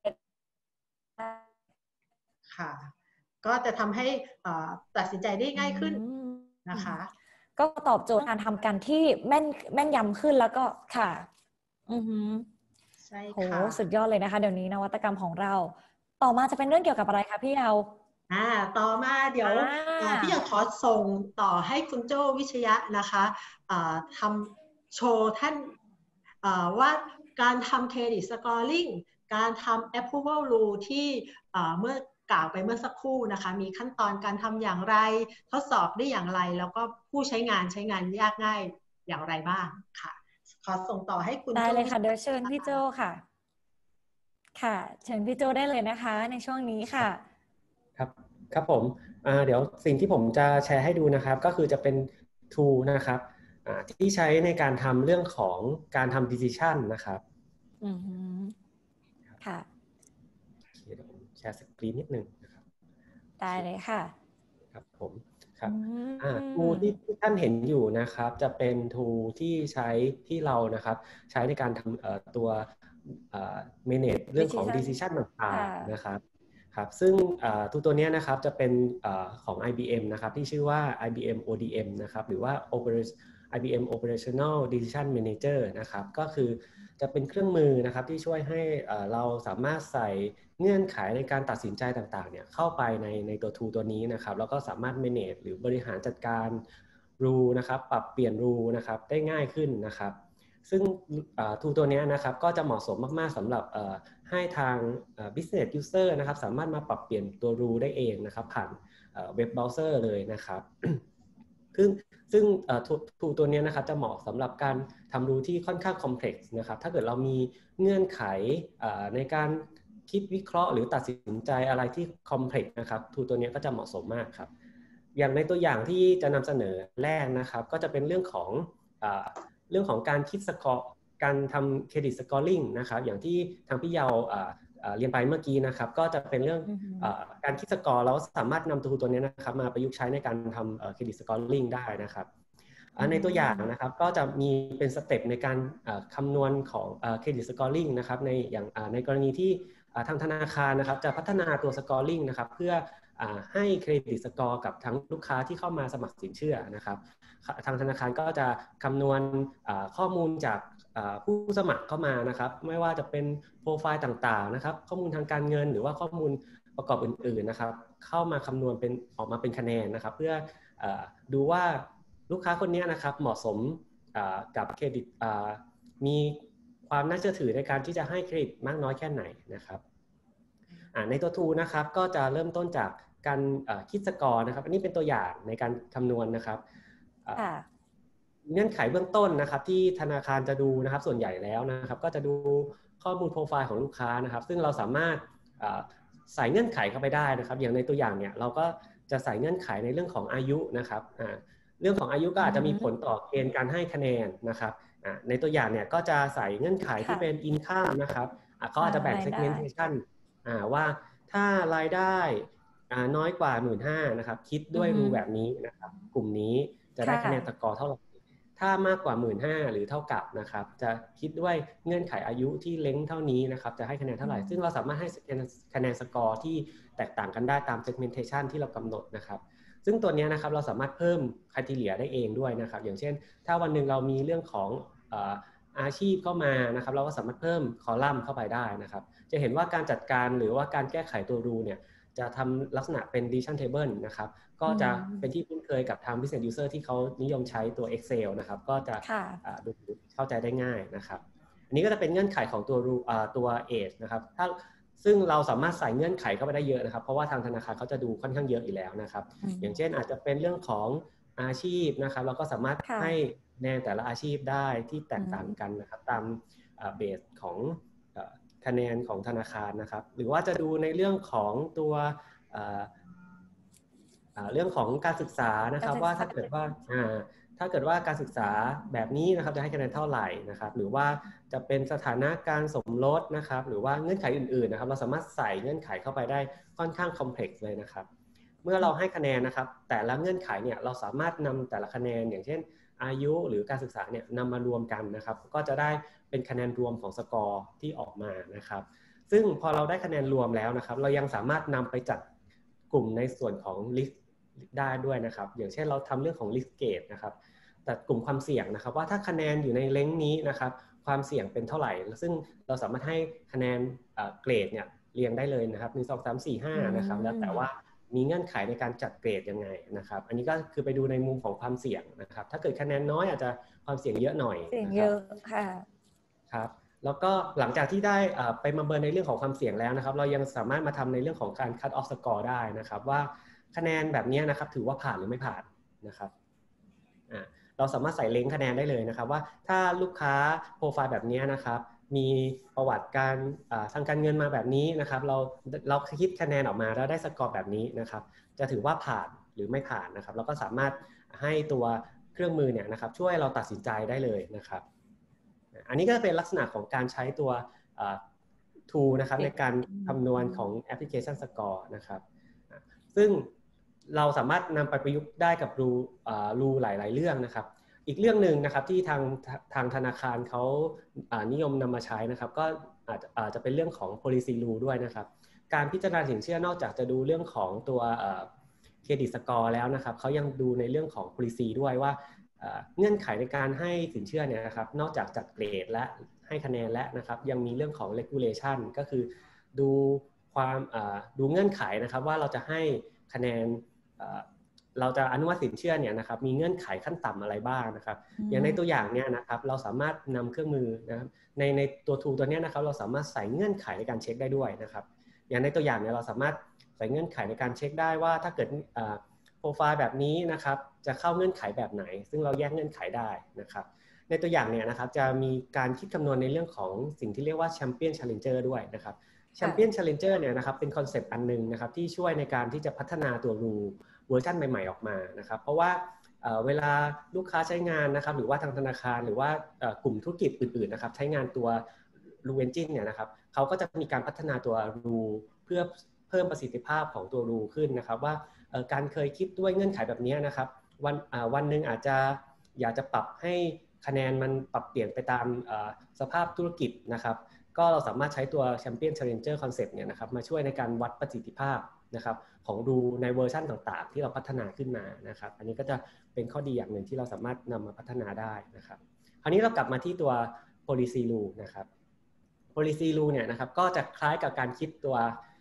ค่ะก็จะทำให้ตัดสินใจได้ง่ายขึ้นนะคะก็ตอบโจทย์การทำกันที่แม่นยำขึ้นแล้วก็ค่ะใช่โหค่ะสุดยอดเลยนะคะเดี๋ยวนี้นวัตกรรมของเราต่อมาจะเป็นเรื่องเกี่ยวกับอะไรคะพี่เอาต่อมาเดี๋ยวพี่อยากขอส่งต่อให้คุณโจ้วิชยะนะคะทโชว์ท่านว่าการทำ Credit Scoring การทำ Approval Rule ที่เมื่อกล่าวไปเมื่อสักครู่นะคะมีขั้นตอนการทำอย่างไรทดสอบได้อย่างไรแล้วก็ผู้ใช้งานยากง่ายอย่างไรบ้างค่ะขอส่งต่อให้คุณได้เลยค่ะเดี๋ยวเชิญพี่โจค่ะค่ะเชิญพี่โจได้เลยนะคะในช่วงนี้ค่ะครับผมเดี๋ยวสิ่งที่ผมจะแชร์ให้ดูนะครับก็คือจะเป็น tool นะครับที่ใช้ในการทำเรื่องของการทำ decision นะครับค่ะเดี๋ยวผมแชร์สกรีนนิดนึงนะครับได้เลยค่ะครับผมครับtool ที่ท่านเห็นอยู่นะครับจะเป็น tool ที่ใช้ที่เรานะครับใช้ในการทำตัวmanage เรื่องของ decision ต่างๆนะครับซึ่งตัวนี้นะครับจะเป็นของ IBM นะครับที่ชื่อว่า IBM ODM นะครับหรือว่า IBM Operational Decision Manager นะครับก็คือจะเป็นเครื่องมือนะครับที่ช่วยให้เราสามารถใส่เงื่อนไขในการตัดสินใจต่างๆเนี่ยเข้าไปในตัว tool ตัวนี้นะครับแล้วก็สามารถ manage หรือบริหารจัดการ rule นะครับปรับเปลี่ยน rule นะครับได้ง่ายขึ้นนะครับซึ่งtool ตัวนี้นะครับก็จะเหมาะสมมากๆสำหรับให้ทาง business user นะครับสามารถมาปรับเปลี่ยนตัว rule ได้เองนะครับผ่านเว็บเบราว์เซอร์เลยนะครับซึ่งtool ตัวนี้นะครับจะเหมาะสำหรับการทำ rule ที่ค่อนข้าง complex นะครับถ้าเกิดเรามีเงื่อนไขในการคิดวิเคราะห์หรือตัดสินใจอะไรที่ complex นะครับ tool ตัวนี้ก็จะเหมาะสมมากครับอย่างในตัวอย่างที่จะนำเสนอแรกนะครับก็จะเป็นเรื่องของการคิดสกอร์การทำเครดิตสกอร์ลิงนะครับอย่างที่ทางพี่เยาเรียนไปเมื่อกี้นะครับก็จะเป็นเรื่องการคิดสกอร์เราสามารถนำตัวนี้นะครับมาประยุกต์ใช้ในการทำเครดิตสกอร์ลิงได้นะครับในตัวอย่างนะครับก็จะมีเป็นสเต็ปในการคำนวณของเครดิตสกอร์ลิงนะครับในกรณีที่ทางธนาคารนะครับจะพัฒนาตัวสกอร์ลิงนะครับเพื่อให้เครดิตสกอร์กับทั้งลูกค้าที่เข้ามาสมัครสินเชื่อนะครับทางธนาคารก็จะคำนวณข้อมูลจากผู้สมัครเข้ามานะครับไม่ว่าจะเป็นโปรไฟล์ต่างๆนะครับข้อมูลทางการเงินหรือว่าข้อมูลประกอบอื่นๆนะครับเข้ามาคำนวณออกมาเป็นคะแนนนะครับเพื่อดูว่าลูกค้าคนนี้นะครับเหมาะสมกับเครดิตมีความน่าเชื่อถือในการที่จะให้เครดิตมากน้อยแค่ไหนนะครับในตัว tool นะครับก็จะเริ่มต้นจากการคิดสกอร์นะครับอันนี้เป็นตัวอย่างในการคำนวณนะครับเงื่อนไขเบื้องต้นนะครับที่ธนาคารจะดูนะครับส่วนใหญ่แล้วนะครับก็จะดูข้อมูลโปรไฟล์ของลูกค้านะครับซึ่งเราสามารถใส่เงื่อนไขเข้าไปได้นะครับอย่างในตัวอย่างเนี่ยเราก็จะใส่เงื่อนไขในเรื่องของอายุนะครับเรื่องของอายุก็อาจจะมีผลต่อเกณฑ์การให้คะแนนนะครับในตัวอย่างเนี่ยก็จะใส่เงื่อนไขที่เป็น income นะครับเขาอาจจะแบ่ง segmentation ว่าถ้ารายได้น้อยกว่า 15,000 นะครับคิดด้วยรูแบบนี้นะครับกลุ่มนี้จะได้คะแนนสกอร์เท่าไหร่ถ้ามากกว่า 15,000 หรือเท่ากับนะครับจะคิดด้วยเงื่อนไขอายุที่เล้งเท่านี้นะครับจะให้คะแนนเท่าไหร่ซึ่งเราสามารถให้คะแนนสกอร์ที่แตกต่างกันได้ตาม segmentation ที่เรากำหนดนะครับซึ่งตัวนี้นะครับเราสามารถเพิ่ม criteria ได้เองด้วยนะครับอย่างเช่นถ้าวันหนึ่งเรามีเรื่องของอาชีพเข้ามานะครับเราก็สามารถเพิ่มคอลัมน์เข้าไปได้นะครับจะเห็นว่าการจัดการหรือว่าการแก้ไขตัวรูเนี่ยจะทำลักษณะเป็น decision table นะครับก็จะเป็นที่คุ้นเคยกับทาง business user ที่เขานิยมใช้ตัว Excel นะครับก็จะดูเข้าใจได้ง่ายนะครับอันนี้ก็จะเป็นเงื่อนไขของตัว age นะครับซึ่งเราสามารถใส่เงื่อนไขเข้าไปได้เยอะนะครับเพราะว่าทางธนาคารเขาจะดูค่อนข้างเยอะอยู่แล้วนะครับอย่างเช่นอาจจะเป็นเรื่องของอาชีพนะครับเราก็สามารถให้แนนแต่ละอาชีพได้ที่แตกต่างกันนะครับตามเบสของคะแนนของธนาคารนะครับหรือว่าจะดูในเรื่องของตัวเรื่องของการศึกษานะครับว่าถ้าเกิดว่าการศึกษาแบบนี้นะครับจะให้คะแนนเท่าไหร่นะครับหรือว่าจะเป็นสถานะการสมรสนะครับหรือว่าเงื่อนไขอื่นๆนะครับเราสามารถใส่เงื่อนไขเข้าไปได้ค่อนข้างคอมเพล็กซ์เลยนะครับเมื่อเราให้คะแนนนะครับแต่ละเงื่อนไขเนี่ยเราสามารถนำแต่ละคะแนนอย่างเช่นอายุหรือการศึกษาเนี่ยนำมารวมกันนะครับก็จะได้เป็นคะแนนรวมของสกอร์ที่ออกมานะครับซึ่งพอเราได้คะแนนรวมแล้วนะครับเรายังสามารถนำไปจัดกลุ่มในส่วนของ list ได้ด้วยนะครับอย่างเช่นเราทำเรื่องของ list gauge นะครับแต่กลุ่มความเสี่ยงนะครับว่าถ้าคะแนนอยู่ในเลนส์นี้นะครับความเสี่ยงเป็นเท่าไหร่ซึ่งเราสามารถให้คะแนนเกรดเนี่ยเรียงได้เลยนะครับ1 2 3 4 5นะครับแล้วแต่ว่ามีเงื่อนไขในการจัดเกรดยังไงนะครับอันนี้ก็คือไปดูในมุมของความเสี่ยงนะครับถ้าเกิดคะแนนน้อยอาจจะความเสี่ยงเยอะหน่อยเสี่ยงเยอะค่ะครับแล้วก็หลังจากที่ได้ไปประเมินในเรื่องของความเสี่ยงแล้วนะครับเรายังสามารถมาทำในเรื่องของการ cut off score ได้นะครับว่าคะแนนแบบนี้นะครับถือว่าผ่านหรือไม่ผ่านนะครับเราสามารถใส่เลงคะแนนได้เลยนะครับว่าถ้าลูกค้าโปรไฟล์แบบนี้นะครับมีประวัติการทางการเงินมาแบบนี้นะครับเราคิดคะแนนออกมาแล้วได้สกอร์แบบนี้นะครับจะถือว่าผ่านหรือไม่ผ่านนะครับเราก็สามารถให้ตัวเครื่องมือเนี่ยนะครับช่วยเราตัดสินใจได้เลยนะครับอันนี้ก็เป็นลักษณะของการใช้ตัวtool นะครับในการคำนวณของแอปพลิเคชันสกอร์นะครับซึ่งเราสามารถนำไปประยุกต์ได้กับรูหลายๆเรื่องนะครับอีกเรื่องหนึ่งนะครับที่ทางธนาคารเขานิยมนำมาใช้นะครับก็อาจจะเป็นเรื่องของ policy rule ด้วยนะครับการพิจารณาสินเชื่อนอกจากจะดูเรื่องของตัวเครดิตสกอร์แล้วนะครับเขายังดูในเรื่องของ policy ด้วยว่าเงื่อนไขในการให้สินเชื่อเนี่ยนะครับนอกจากจัดเกรดและให้คะแนนและนะครับยังมีเรื่องของ regulation ก็คือดูเงื่อนไขนะครับว่าเราจะให้คะแนนเราจะอนุมัติสินเชื่อเนี่ยนะครับมีเงื่อนไขขั้นต่ำอะไรบ้างนะครับอย่างในตัวอย่างเนี่ยนะครับเราสามารถนำเครื่องมือนะครับในตัว tool ตัวนี้นะครับเราสามารถใส่เงื่อนไขในการเช็คได้ด้วยนะครับอย่างในตัวอย่างเนี่ยเราสามารถใส่เงื่อนไขในการเช็คได้ว่าถ้าเกิดโปรไฟล์แบบนี้นะครับจะเข้าเงื่อนไขแบบไหนซึ่งเราแยกเงื่อนไขได้นะครับในตัวอย่างเนี่ยนะครับจะมีการคิดคำนวณในเรื่องของสิ่งที่เรียกว่า Champion Challenger ด้วยนะครับ Champion Challenger เนี่ยนะครับเป็นคอนเซปต์อันนึงนะครับที่ช่วยในการที่จะพัฒนาตัวเวอร์ชันใหม่ๆออกมานะครับเพราะว่าเวลาลูกค้าใช้งานนะครับหรือว่าทางธนาคารหรือว่ากลุ่มธุรกิจอื่นๆนะครับใช้งานตัว Rule Engine เนี่ยนะครับเขาก็จะมีการพัฒนาตัว Rule เพื่อเพิ่มประสิทธิภาพของตัว Rule ขึ้นนะครับว่าการเคยคิดด้วยเงื่อนไขแบบนี้นะครับวันหนึ่งอาจจะอยากจะปรับให้คะแนนมันปรับเปลี่ยนไปตามสภาพธุรกิจนะครับก็เราสามารถใช้ตัว Champion Challenger Concept เนี่ยนะครับมาช่วยในการวัดประสิทธิภาพนะครับของดูในเวอร์ชันต่างๆที่เราพัฒนาขึ้นมานะครับอันนี้ก็จะเป็นข้อดีอย่างหนึ่งที่เราสามารถนำมาพัฒนาได้นะครับคราวนี้เรากลับมาที่ตัว policy rule นะครับ policy rule เนี่ยนะครับก็จะคล้ายกับการคิดตัว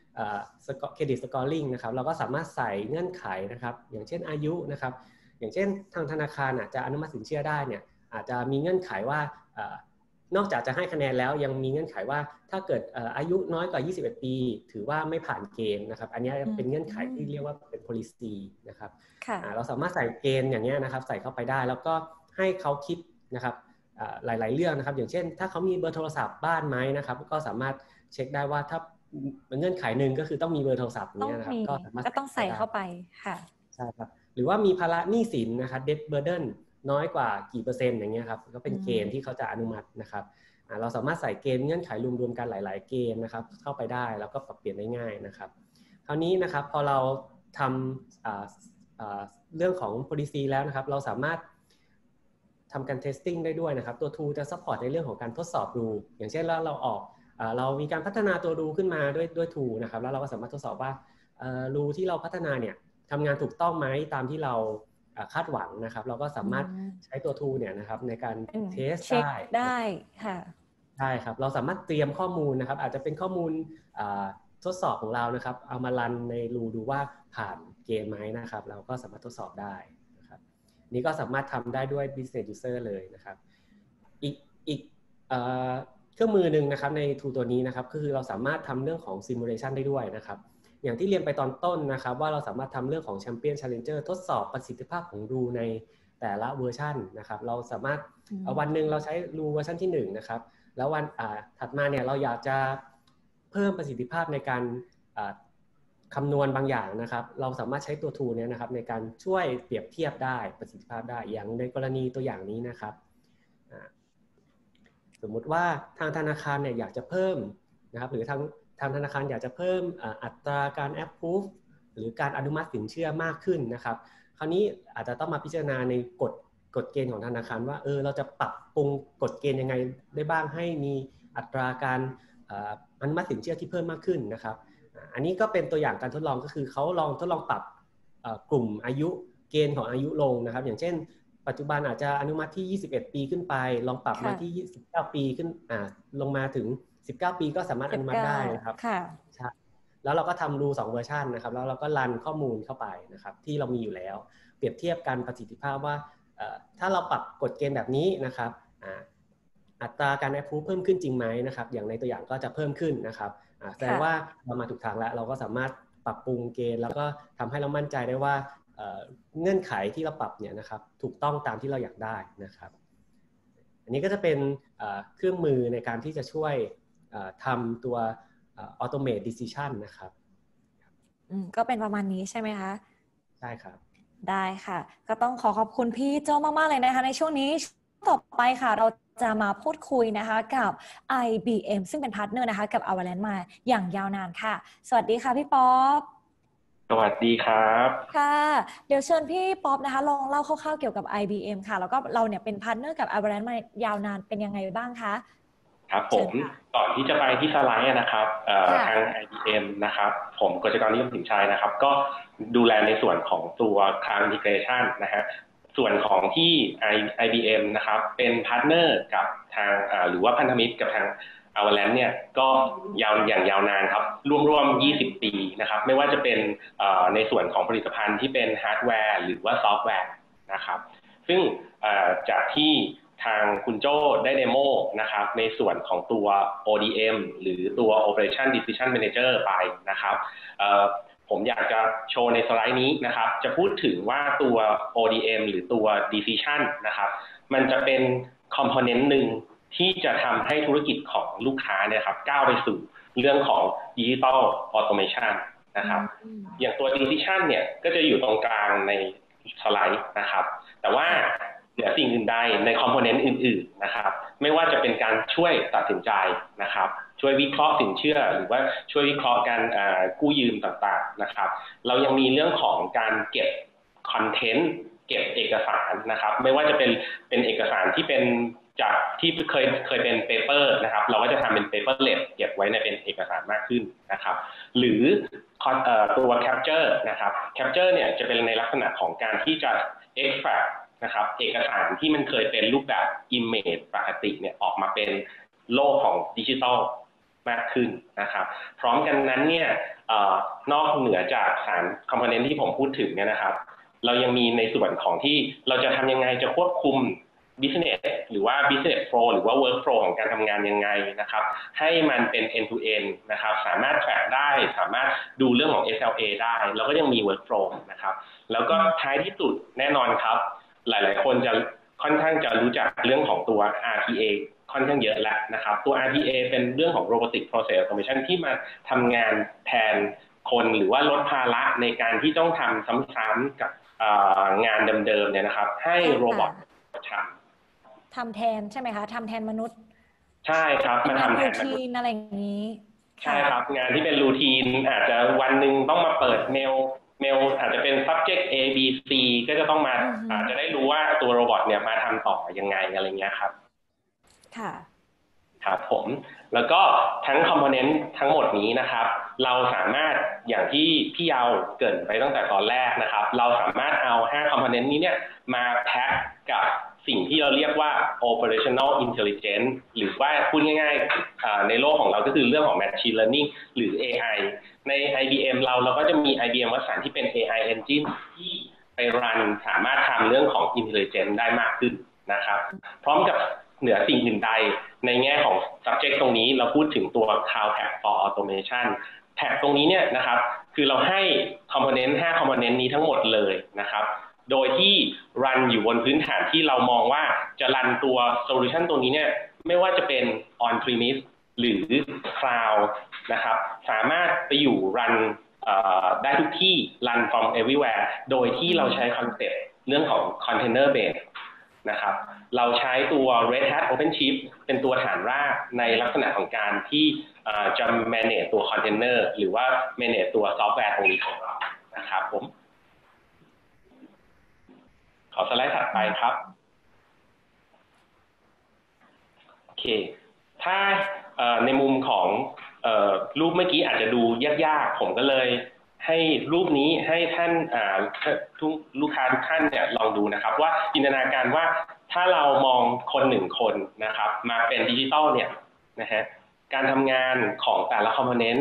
credit scoring นะครับเราก็สามารถใส่เงื่อนไขนะครับอย่างเช่นอายุนะครับอย่างเช่นทางธนาคารจะอนุมัติสินเชื่อได้เนี่ยอาจจะมีเงื่อนไขว่านอกจากจะให้คะแนนแล้วยังมีเงื่อนไขว่าถ้าเกิดอายุน้อยกว่า21ปีถือว่าไม่ผ่านเกณฑ์นะครับอันนี้เป็นเงื่อนไขที่เรียกว่าเป็น policy นะครับเราสามารถใส่เกณฑ์อย่างนี้นะครับใส่เข้าไปได้แล้วก็ให้เขาคิดนะครับหลายๆเรื่องนะครับอย่างเช่นถ้าเขามีเบอร์โทรศัพท์บ้านไหมนะครับก็สามารถเช็คได้ว่าถ้าเงื่อนไขหนึ่งก็คือต้องมีเบอร์โทรศัพท์นี้นะครับก็สามารถก็ต้องใส่เข้าไปค่ะใช่ครับหรือว่ามีภาระหนี้สินนะครับ debt burdenน้อยกว่ากี่เปอร์เซ็นต์อย่างเงี้ยครับก็เป็นเกณฑ์ที่เขาจะอนุมัตินะครับเราสามารถใส่เกณฑ์เงื่อนไขรวมๆกันหลายๆเกณฑ์นะครับเข้าไปได้แล้วก็ปรับเปลี่ยนได้ง่ายนะครับคราวนี้นะครับพอเราทำเรื่องของ policy แล้วนะครับเราสามารถทำการ testing ได้ด้วยนะครับตัว tool จะ support ในเรื่องของการทดสอบดูอย่างเช่นเรามีการพัฒนาตัว rule ขึ้นมาด้วย tool นะครับแล้วเราก็สามารถทดสอบว่าrule ที่เราพัฒนาเนี่ยทำงานถูกต้องไหมตามที่เราคาดหวังนะครับเราก็สามารถใช้ตัว tool เนี่ยนะครับในการเทสได้ค่ะใช่ครับเราสามารถเตรียมข้อมูลนะครับอาจจะเป็นข้อมูลทดสอบของเรานะครับเอามารันในรูดูว่าผ่านเกณฑ์ไหมนะครับเราก็สามารถทดสอบได้นะครับนี่ก็สามารถทำได้ด้วย business user เลยนะครับอีกเครื่องมือหนึ่งนะครับใน tool ตัวนี้นะครับก็คือเราสามารถทำเรื่องของ simulation ได้ด้วยนะครับอย่างที่เรียนไปตอนต้นนะครับว่าเราสามารถทำเรื่องของ Champion Challenger ทดสอบประสิทธิภาพของรูในแต่ละเวอร์ชันนะครับเราสามารถวันหนึ่งเราใช้รูเวอร์ชันที่1นะครับแล้ววันถัดมาเนี่ยเราอยากจะเพิ่มประสิทธิภาพในการคำนวณบางอย่างนะครับเราสามารถใช้ตัว tool เนี่ยนะครับในการช่วยเปรียบเทียบได้ประสิทธิภาพได้อย่างในกรณีตัวอย่างนี้นะครับสมมุติว่าทางธนาคารเนี่ยอยากจะเพิ่มนะครับหรือทางธนาคารอยากจะเพิ่มอัตราการ approve หรือการอนุมัติสินเชื่อมากขึ้นนะครับคราวนี้อาจจะต้องมาพิจารณาในกฎเกณฑ์ของธนาคารว่าเราจะปรับปรุงกฎเกณฑ์ยังไงได้บ้างให้มีอัตราการอนุมัติสินเชื่อที่เพิ่มมากขึ้นนะครับอันนี้ก็เป็นตัวอย่างการทดลองก็คือเขาทดลองปรับกลุ่มอายุเกณฑ์ของอายุลงนะครับอย่างเช่นปัจจุบันอาจจะอนุมัติที่21ปีขึ้นไปลองปรับมาที่29ปีขึ้นลงมาถึง19ปีก็สามารถอนุมัติได้นะครับใช่แล้วเราก็ทำรู2เวอร์ชันนะครับแล้วเราก็รันข้อมูลเข้าไปนะครับที่เรามีอยู่แล้วเปรียบเทียบกันประสิทธิภาพว่าถ้าเราปรับกฎเกณฑ์แบบนี้นะครับอัตราการ approve เพิ่มขึ้นจริงไหมนะครับอย่างในตัวอย่างก็จะเพิ่มขึ้นนะครับแสดงว่าเรามาถูกทางแล้วเราก็สามารถปรับปรุงเกณฑ์แล้วก็ทำให้เรามั่นใจได้ว่าเงื่อนไขที่เราปรับเนี่ยนะครับถูกต้องตามที่เราอยากได้นะครับอันนี้ก็จะเป็นเครื่องมือในการที่จะช่วยทำตัว automate decision นะครับก็เป็นประมาณนี้ใช่ไหมคะใช่ครับได้ค่ะก็ต้องขอบคุณพี่โจมากๆเลยนะคะในช่วงนี้ต่อไปค่ะเราจะมาพูดคุยนะคะกับ IBM ซึ่งเป็นพาร์ทเนอร์นะคะกับ Avalanche มาอย่างยาวนานค่ะสวัสดีค่ะพี่ป๊อปสวัสดีครับค่ะเดี๋ยวเชิญพี่ป๊อปนะคะลองเล่าคร่าวๆเกี่ยวกับ IBM ค่ะแล้วก็เราเนี่ยเป็นพาร์ทเนอร์กับ Avalanche มายาวนานเป็นยังไงบ้างคะครับผมก่อนที่จะไปที่สไลด์นะครับทาง IBM นะครับผมกฤษกรนิยมสินชัยนะครับก็ดูแลในส่วนของตัว Cloud Integration นะฮะส่วนของที่ IBM นะครับเป็นพาร์ทเนอร์กับทางหรือว่าพันธมิตรกับทาง Avalanche เนี่ยก็อย่างยาวนานครับร่วม20 ปีนะครับไม่ว่าจะเป็นในส่วนของผลิตภัณฑ์ที่เป็นฮาร์ดแวร์หรือว่าซอฟต์แวร์นะครับซึ่งจากที่ทางคุณโจ้ได้เดโมนะครับในส่วนของตัว ODM หรือตัว Operation Decision Manager ไปนะครับผมอยากจะโชว์ในสไลด์นี้นะครับจะพูดถึงว่าตัว ODM หรือตัว Decision นะครับมันจะเป็น component หนึ่งที่จะทำให้ธุรกิจของลูกค้าเนี่ยครับก้าวไปสู่เรื่องของ Digital Automation นะครับอย่างตัว Decision เนี่ยก็จะอยู่ตรงกลางในสไลด์นะครับแต่ว่าเหนือสิ่งอื่นใดในคอมโพเนนต์อื่นๆนะครับไม่ว่าจะเป็นการช่วยตัดสินใจนะครับช่วยวิเคราะห์สินเชื่อหรือว่าช่วยวิเคราะห์การกู้ยืมต่างๆนะครับเรายังมีเรื่องของการเก็บคอนเทนต์เก็บเอกสารนะครับไม่ว่าจะเป็นเอกสารที่เป็นจากที่เคยเป็นเปเปอร์นะครับเราก็จะทำเป็นเปเปอร์เลสเก็บไว้ในเป็นเอกสารมากขึ้นนะครับหรือตัว capture นะครับ capture เนี่ยจะเป็นในลักษณะของการที่จะ extractนะครับเอกสารที่มันเคยเป็นรูปแบบ image ปกติเนี่ยออกมาเป็นโลกของดิจิทัลมากขึ้นนะครับพร้อมกันนั้นเนี่ยนอกเหนือจาก3 component ที่ผมพูดถึงเนี่ยนะครับเรายังมีในส่วนของที่เราจะทำยังไงจะควบคุม business หรือว่า business flow หรือว่า work flow ของการทำงานยังไงนะครับให้มันเป็น end to end นะครับสามารถ track ได้สามารถดูเรื่องของ SLA ได้แล้วก็ยังมี work flow นะครับแล้วก็ท้ายที่สุดแน่นอนครับหลายๆคนจะค่อนข้างจะรู้จักเรื่องของตัว RPA ค่อนข้างเยอะแล้วนะครับตัว RPA เป็นเรื่องของ Robotic Process Automation ที่มาทำงานแทนคนหรือว่าลดภาระในการที่ต้องทำซ้ำๆกับงานเดิมๆเนี่ยนะครับให้โรบอททำแทนใช่ไหมคะทำแทนมนุษย์ใช่ครับมาทำแทนรูทีนอะไรอย่างนี้ใช่ครับงานที่เป็นรูทีนอาจจะวันหนึ่งต้องมาเปิดเมลอาจจะเป็น subject A B C ก็จะต้องมาอาจจะได้รู้ว่าตัวโรบอทเนี่ยมาทำต่อยังไงอะไรเงี้ยครับค่ะครับผมแล้วก็ทั้งคอมโพเนนต์ทั้งหมดนี้นะครับเราสามารถอย่างที่พี่เยาเกริ่นไปตั้งแต่ตอนแรกนะครับเราสามารถเอา5คอมโพเนนต์นี้เนี่ยมาแพ็คกับสิ่งที่เราเรียกว่า operational intelligence หรือว่าพูดง่ายๆในโลกของเราก็คือเรื่องของ machine learning หรือ AI ใน IBM เราก็จะมี IBM Watson ที่เป็น AI engine ที่ไปรันสามารถทำเรื่องของ intelligence ได้มากขึ้นนะครับพร้อมกับเหนือสิ่งอื่นใดในแง่ของ subject ตรงนี้เราพูดถึงตัว Cloud Tag for Automation แท็กตรงนี้เนี่ยนะครับคือเราให้ component 5 component นี้ทั้งหมดเลยนะครับโดยที่รันอยู่บนพื้นฐานที่เรามองว่าจะรันตัวโซลูชันตัวนี้เนี่ยไม่ว่าจะเป็น on premise หรือ cloud นะครับสามารถไปอยู่รันได้ทุกที่ run from everywhere โดยที่เราใช้คอนเซ็ปต์เรื่องของ container base นะครับเราใช้ตัว Red Hat OpenShift เป็นตัวฐานรากในลักษณะของการที่จะ manage ตัว container หรือว่า manage ตัวซอฟต์แวร์ตรงนี้ของเรานะครับผมขอสไลด์ถัดไปครับโอเคถ้าในมุมของรูปเมื่อกี้อาจจะดูยากๆผมก็เลยให้รูปนี้ให้ท่านลูกค้าทุกท่านเนี่ยลองดูนะครับว่าจินตนาการว่าถ้าเรามองคน1คนนะครับมาเป็นดิจิตอลเนี่ยนะฮะการทำงานของแต่ละคอมโพเนนต์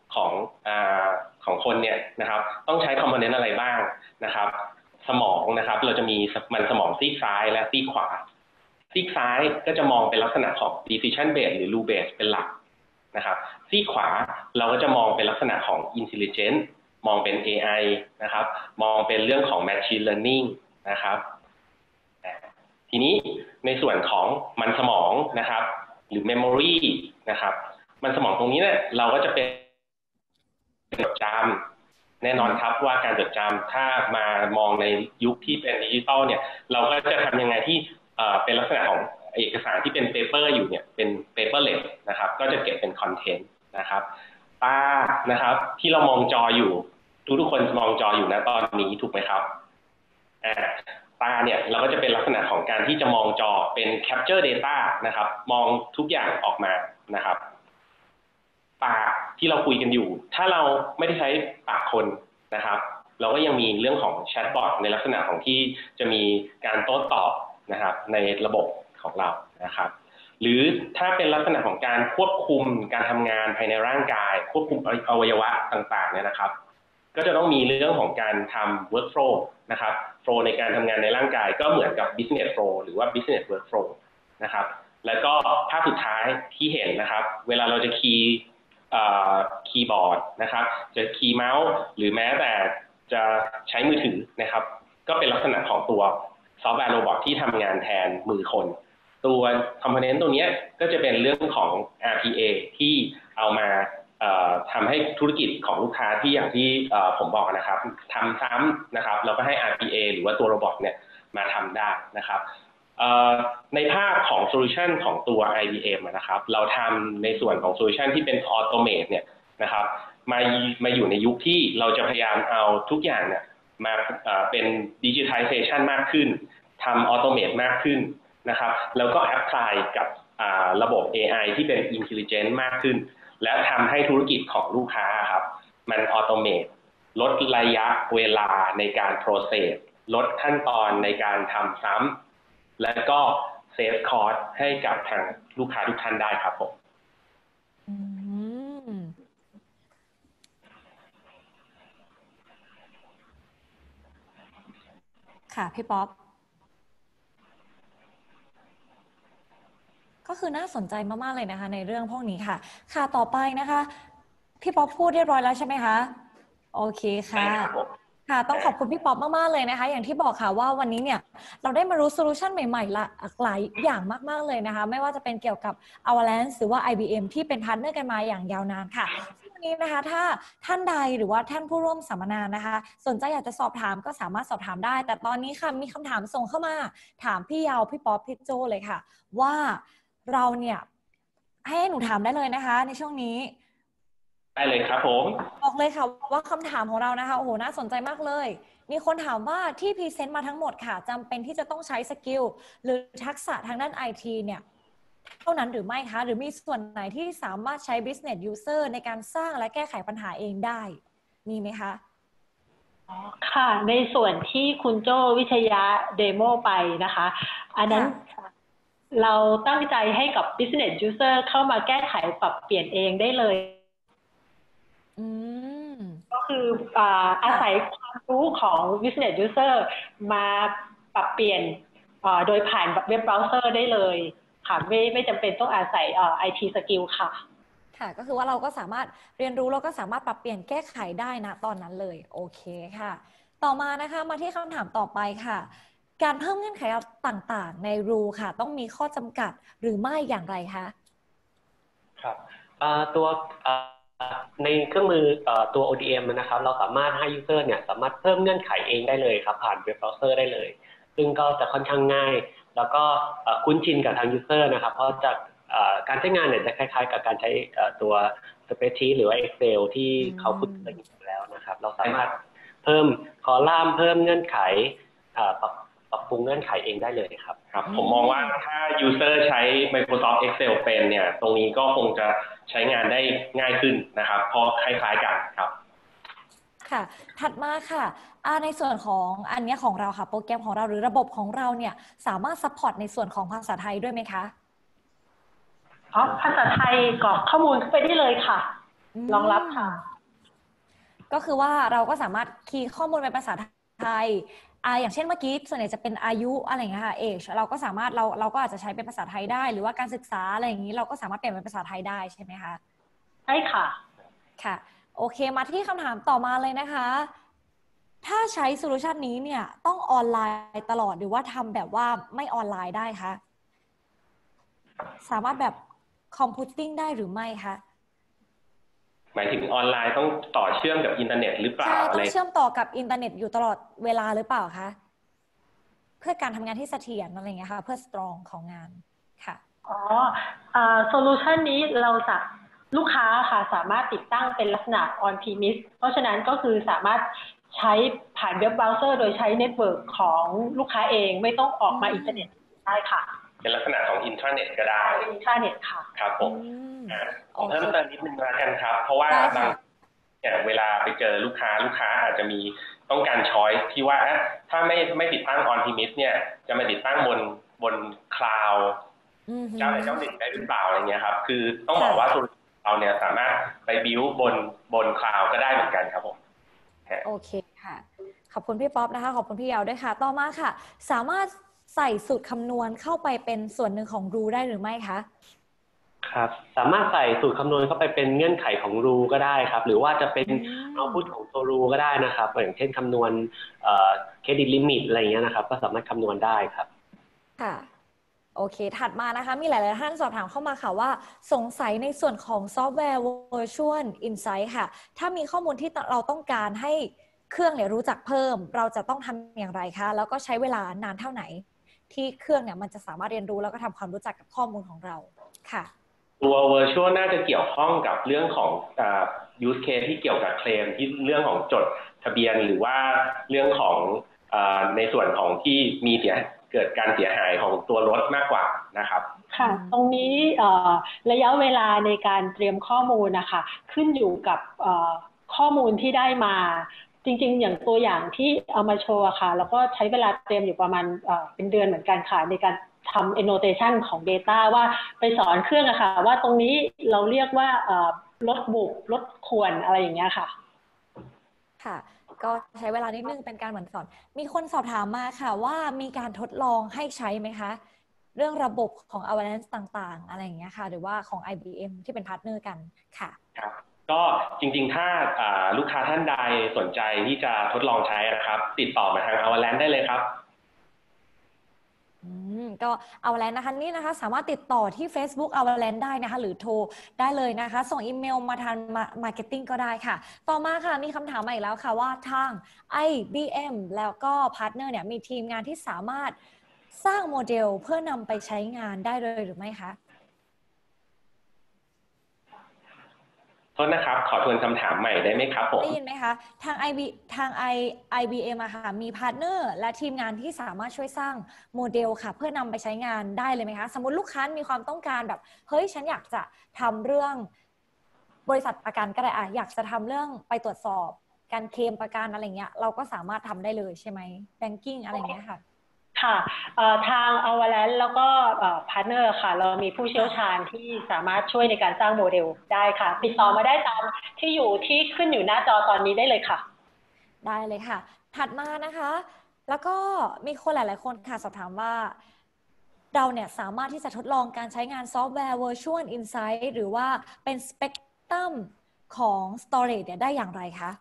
ของคนเนี่ยนะครับต้องใช้คอมโพเนนต์อะไรบ้างนะครับสมองนะครับเราจะมีมันสมองซีกซ้ายและซีกขวาซีกซ้ายก็จะมองเป็นลักษณะของ decision based หรือ rule based เป็นหลักนะครับซีกขวาเราก็จะมองเป็นลักษณะของ intelligence มองเป็น AI นะครับมองเป็นเรื่องของ machine learning นะครับทีนี้ในส่วนของมันสมองนะครับหรือ memory นะครับมันสมองตรงนี้เนี่ยเราก็จะเป็นจดจำแน่นอนครับว่าการจดจำถ้ามามองในยุคที่เป็นดิจิตอลเนี่ยเราก็จะทำยังไงที่เป็นลักษณะของเอกสารที่เป็นเปเปอร์อยู่เนี่ยเป็นเปเปอร์เลสนะครับก็จะเก็บเป็นคอนเทนต์นะครับตานะครับที่เรามองจออยู่ทุกคนมองจออยู่นะตอนนี้ถูกไหมครับตาเนี่ยเราก็จะเป็นลักษณะของการที่จะมองจอเป็น capture data นะครับมองทุกอย่างออกมานะครับปากที่เราคุยกันอยู่ถ้าเราไม่ได้ใช้ปากคนนะครับเราก็ยังมีเรื่องของแชทบอทในลักษณะของที่จะมีการโต้ตอบนะครับในระบบของเรานะครับหรือถ้าเป็นลักษณะของการควบคุมการทำงานภายในร่างกายควบคุมอวัยวะต่างๆเนี่ยนะครับก็จะต้องมีเรื่องของการทำ workflow นะครับ flow ในการทำงานในร่างกายก็เหมือนกับ business flow หรือว่า business workflow นะครับแล้วก็ภาพสุดท้ายที่เห็นนะครับเวลาเราจะคีย์บอร์ดนะครับจะคีย์เมาส์หรือแม้แต่จะใช้มือถือนะครับก็เป็นลักษณะของตัวซอฟต์แวร์โรบอทที่ทำงานแทนมือคนตัวคอมโพเนนต์ตัวนี้ก็จะเป็นเรื่องของ RPA ที่เอามาทำให้ธุรกิจของลูกค้าที่อย่างที่ผมบอกนะครับทำซ้ำนะครับเราก็ให้ RPA หรือว่าตัวโรบอทเนี่ยมาทำได้นะครับในภาพของโซลูชันของตัว IBM นะครับเราทำในส่วนของโซลูชันที่เป็นออโตเมตเนี่ยนะครับมาอยู่ในยุคที่เราจะพยายามเอาทุกอย่างเนี่ยมาเป็นดิจิทัลไซชันมากขึ้นทำออโตเมตมากขึ้นนะครับแล้วก็แอพพลายกับระบบ AI ที่เป็น Intelligent มากขึ้นและทำให้ธุรกิจของลูกค้าครับมันออโตเมตลดระยะเวลาในการโปรเซสลดขั้นตอนในการทำซ้ำและก็เซฟคอสให้กับทางลูกค้าทุกท่านได้ครับผมค่ะพี่ป๊อปก็คือน่าสนใจมากๆเลยนะคะในเรื่องพวกนี้ค่ะค่ะต่อไปนะคะพี่ป๊อปพูดเรียบร้อยแล้วใช่ไหมคะโอเคค่ะค่ะต้องขอบคุณพี่ป๊อปมากๆเลยนะคะอย่างที่บอกค่ะว่าวันนี้เนี่ยเราได้มารู้โซลูชันใหม่ๆหลายอย่างมากๆเลยนะคะไม่ว่าจะเป็นเกี่ยวกับ Avalanche หรือว่า IBM ที่เป็นพาร์ทเนอร์กันมาอย่างยาวนานค่ะวันนี้นะคะถ้าท่านใดหรือว่าท่านผู้ร่วมสัมมนานะคะสนใจอยากจะสอบถามก็สามารถสอบถามได้แต่ตอนนี้ค่ะมีคำถามส่งเข้ามาถามพี่ยาวพี่ป๊อปพี่โจเลยค่ะว่าเราเนี่ยให้หนูถามได้เลยนะคะในช่วงนี้ได้เลยครับผมบอกเลยค่ะว่าคำถามของเรานะคะโอ้โหน่าสนใจมากเลยมีคนถามว่าที่พรีเซนต์มาทั้งหมดค่ะจำเป็นที่จะต้องใช้สกิลหรือทักษะทางด้าน IT เนี่ยเท่านั้นหรือไม่คะหรือมีส่วนไหนที่สามารถใช้ business user ในการสร้างและแก้ไขปัญหาเองได้มีไหมคะค่ะในส่วนที่คุณโจ้วิทยาเดโมไปนะคะอันนั้นเราตั้งใจให้กับ business user เข้ามาแก้ไขปรับเปลี่ยนเองได้เลยก็คืออาศัยความรู้ของ business user มาปรับเปลี่ยนโดยผ่านเว็บเบราว์เซอร์ได้เลยค่ะไม่จำเป็นต้องอาศัยIT skill ค่ะค่ะก็คือว่าเราก็สามารถเรียนรู้แล้วก็สามารถปรับเปลี่ยนแก้ไขได้นะตอนนั้นเลยโอเคค่ะต่อมานะคะมาที่คำถามต่อไปค่ะการเพิ่มเงื่อนไขต่างๆในรูค่ะต้องมีข้อจำกัดหรือไม่อย่างไรคะครับตัวในเครื่องมือตัว ODM นะครับเราสามารถให้ user เนี่ยสามารถเพิ่มเงื่อนไขเองได้เลยครับผ่านเว็บเบราว์เซอร์ได้เลยซึ่งก็จะค่อนข้างง่ายแล้วก็คุ้นชินกับทาง user นะครับเพราะจากการใช้งานเนี่ยจะคล้ายๆกับการใช้ตัว spreadsheet หรือว่า Excel ที่เขาคุ้นเคยอยู่แล้วนะครับเราสามารถเพิ่มคอลัมน์เพิ่มเงื่อนไขปรับปรุงเงื่อนไขเองได้เลยครับครับผมมองว่าถ้า user ใช้ Microsoft Excel เป็นเนี่ยตรงนี้ก็คงจะใช้งานได้ง่ายขึ้นนะครับเพราะคล้ายๆกันครับค่ะถัดมาค่ะในส่วนของอันนี้ของเราค่ะโปรแกรมของเราหรือระบบของเราเนี่ยสามารถซัพพอร์ตในส่วนของภาษาไทยด้วยไหมคะภาษาไทยกรอกข้อมูลเข้าไปได้เลยค่ะรองรับค่ะก็คือว่าเราก็สามารถคีย์ข้อมูลเป็นภาษาไทยอย่างเช่นเมื่อกี้ส่วนใหญ่จะเป็นอายุอะไรอย่างเงี้ยค่ะageเราก็สามารถเราก็อาจจะใช้เป็นภาษาไทยได้หรือว่าการศึกษาอะไรอย่างนี้เราก็สามารถเปลี่ยนเป็นภาษาไทยได้ใช่ไหมคะใช่ค่ะค่ะโอเคมาที่คำถามต่อมาเลยนะคะถ้าใช้โซลูชันนี้เนี่ยต้องออนไลน์ตลอดหรือว่าทำแบบว่าไม่ออนไลน์ได้คะสามารถแบบคอมพิวติ้งได้หรือไม่คะหมายถึงออนไลน์ต้องต่อเชื่อมกับอินเทอร์เน็ตหรือเปล่าใช่ต้องเชื่อมต่อกับอินเทอร์เน็ตอยู่ตลอดเวลาหรือเปล่าคะเพื่อการทำงานที่เสถียรอะไรอย่างเงี้ยค่ะเพื่อ strong ของงานค่ะโซลูชันนี้เราจะลูกค้าค่ะสามารถติดตั้งเป็นลักษณะ on premise เพราะฉะนั้นก็คือสามารถใช้ผ่านเว็บเบราว์เซอร์โดยใช้เน็ตเวิร์กของลูกค้าเองไม่ต้องออกมาอินเทอร์เน็ตได้ค่ะเป็นลักษณะของอินเทอร์เน็ตก็ได้อินเทอร์เน็ตค่ะครับผมเพิ่มเติมนิดนึงแล้วกันครับเพราะว่าบางเนี่ยเวลาไปเจอลูกค้าอาจจะมีต้องการช้อยที่ว่าถ้าไม่ติดตั้ง on premise เนี่ยจะมาติดตั้งบนคลาวด์เจ้าใดเจ้าหนึ่งได้หรือเปล่าอะไรเงี้ยครับคือต้องบอกว่าตัวเราเนี่ยสามารถไปบิวบนคลาวด์ก็ได้เหมือนกันครับผมโอเคค่ะขอบคุณพี่ป๊อปนะคะขอบคุณพี่เยาวด้วยค่ะต่อมาค่ะสามารถใส่สูตรคำนวณเข้าไปเป็นส่วนหนึ่งของรูได้หรือไม่คะครับสามารถใส่สูตรคำนวณเข้าไปเป็นเงื่อนไขของรูก็ได้ครับหรือว่าจะเป็นเอาพุทของตัวรูก็ได้นะครับอย่างเช่นคำนวณเครดิตลิมิตอะไรอย่างเงี้ยนะครับก็สามารถคำนวณได้ครับค่ะโอเคถัดมานะคะมีหลายๆท่านสอบถามเข้ามาค่ะว่าสงสัยในส่วนของซอฟต์แวร์ Virtual Insight ค่ะถ้ามีข้อมูลที่เราต้องการให้เครื่องเนี่ยรู้จักเพิ่มเราจะต้องทำอย่างไรคะแล้วก็ใช้เวลานานเท่าไหร่ที่เครื่องเนี่ยมันจะสามารถเรียนรู้แล้วก็ทำความรู้จักกับข้อมูลของเราค่ะตัว Virtual น่าจะเกี่ยวข้องกับเรื่องของuse case ที่เกี่ยวกับเคลมที่เรื่องของจดทะเบียนหรือว่าเรื่องของในส่วนของที่มีเกิดการเสียหายของตัวรถมากกว่านะครับค่ะตรงนี้ระยะเวลาในการเตรียมข้อมูลนะคะขึ้นอยู่กับข้อมูลที่ได้มาจริงๆอย่างตัวอย่างที่เอามาโชว์ค่ะแล้วก็ใช้เวลาเตรียมอยู่ประมาณเป็นเดือนเหมือนกันค่ะในการทำ annotation ของ data ว่าไปสอนเครื่องอะค่ะว่าตรงนี้เราเรียกว่าลดบุกลดควรอะไรอย่างเงี้ยค่ะค่ะก็ใช้เวลานิดนึงเป็นการเหมือนสอนมีคนสอบถามมาค่ะว่ามีการทดลองให้ใช้ไหมคะเรื่องระบบของ Avalanche ต่างๆอะไรอย่างเงี้ยค่ะหรือว่าของ IBM ที่เป็นพาร์ทเนอร์กันค่ะครับก็จริงๆถ้าลูกค้าท่านใดสนใจที่จะทดลองใช้นะครับติดต่อมาทาง Avalanche ได้เลยครับก็Avalancheนะคะนี่นะคะสามารถติดต่อที่ Facebook Avalanche ได้นะคะหรือโทรได้เลยนะคะส่งอีเมลมาทาง Marketing ก็ได้ค่ะต่อมาค่ะมีคำถามมาอีกแล้วค่ะว่าทาง IBM แล้วก็พาร์ทเนอร์เนี่ยมีทีมงานที่สามารถสร้างโมเดลเพื่อนำไปใช้งานได้เลยหรือไม่คะโทษนะครับขอทวนคำถามใหม่ได้ไหมครับผมได้ยินไหมคะทาง IBM อะค่ะมีพาร์ทเนอร์และทีมงานที่สามารถช่วยสร้างโมเดลค่ะเพื่อนำไปใช้งานได้เลยไหมคะสมมติลูกค้ามีความต้องการแบบเฮ้ยฉันอยากจะทำเรื่องบริษัทประกันก็ได้อยากจะทำเรื่องไปตรวจสอบการเคลมประกันอะไรเงี้ยเราก็สามารถทำได้เลยใช่ไหม Banking อะไรเงี้ยค่ะค่ะทาง Avalanche แล้วก็พาร์ทเนอร์ค่ะเรามีผู้เชี่ยวชาญที่สามารถช่วยในการสร้างโมเดลได้ค่ะติดต่อมาได้ตามที่ขึ้นอยู่หน้าจอตอนนี้ได้เลยค่ะได้เลยค่ะถัดมานะคะแล้วก็มีคนหลายๆคนค่ะสอบถามว่าเราเนี่ยสามารถที่จะทดลองการใช้งานซอฟต์แวร์ Virtual Insight หรือว่าเป็น Spectrum ของ Storage เนี่ยได้อย่างไรคะ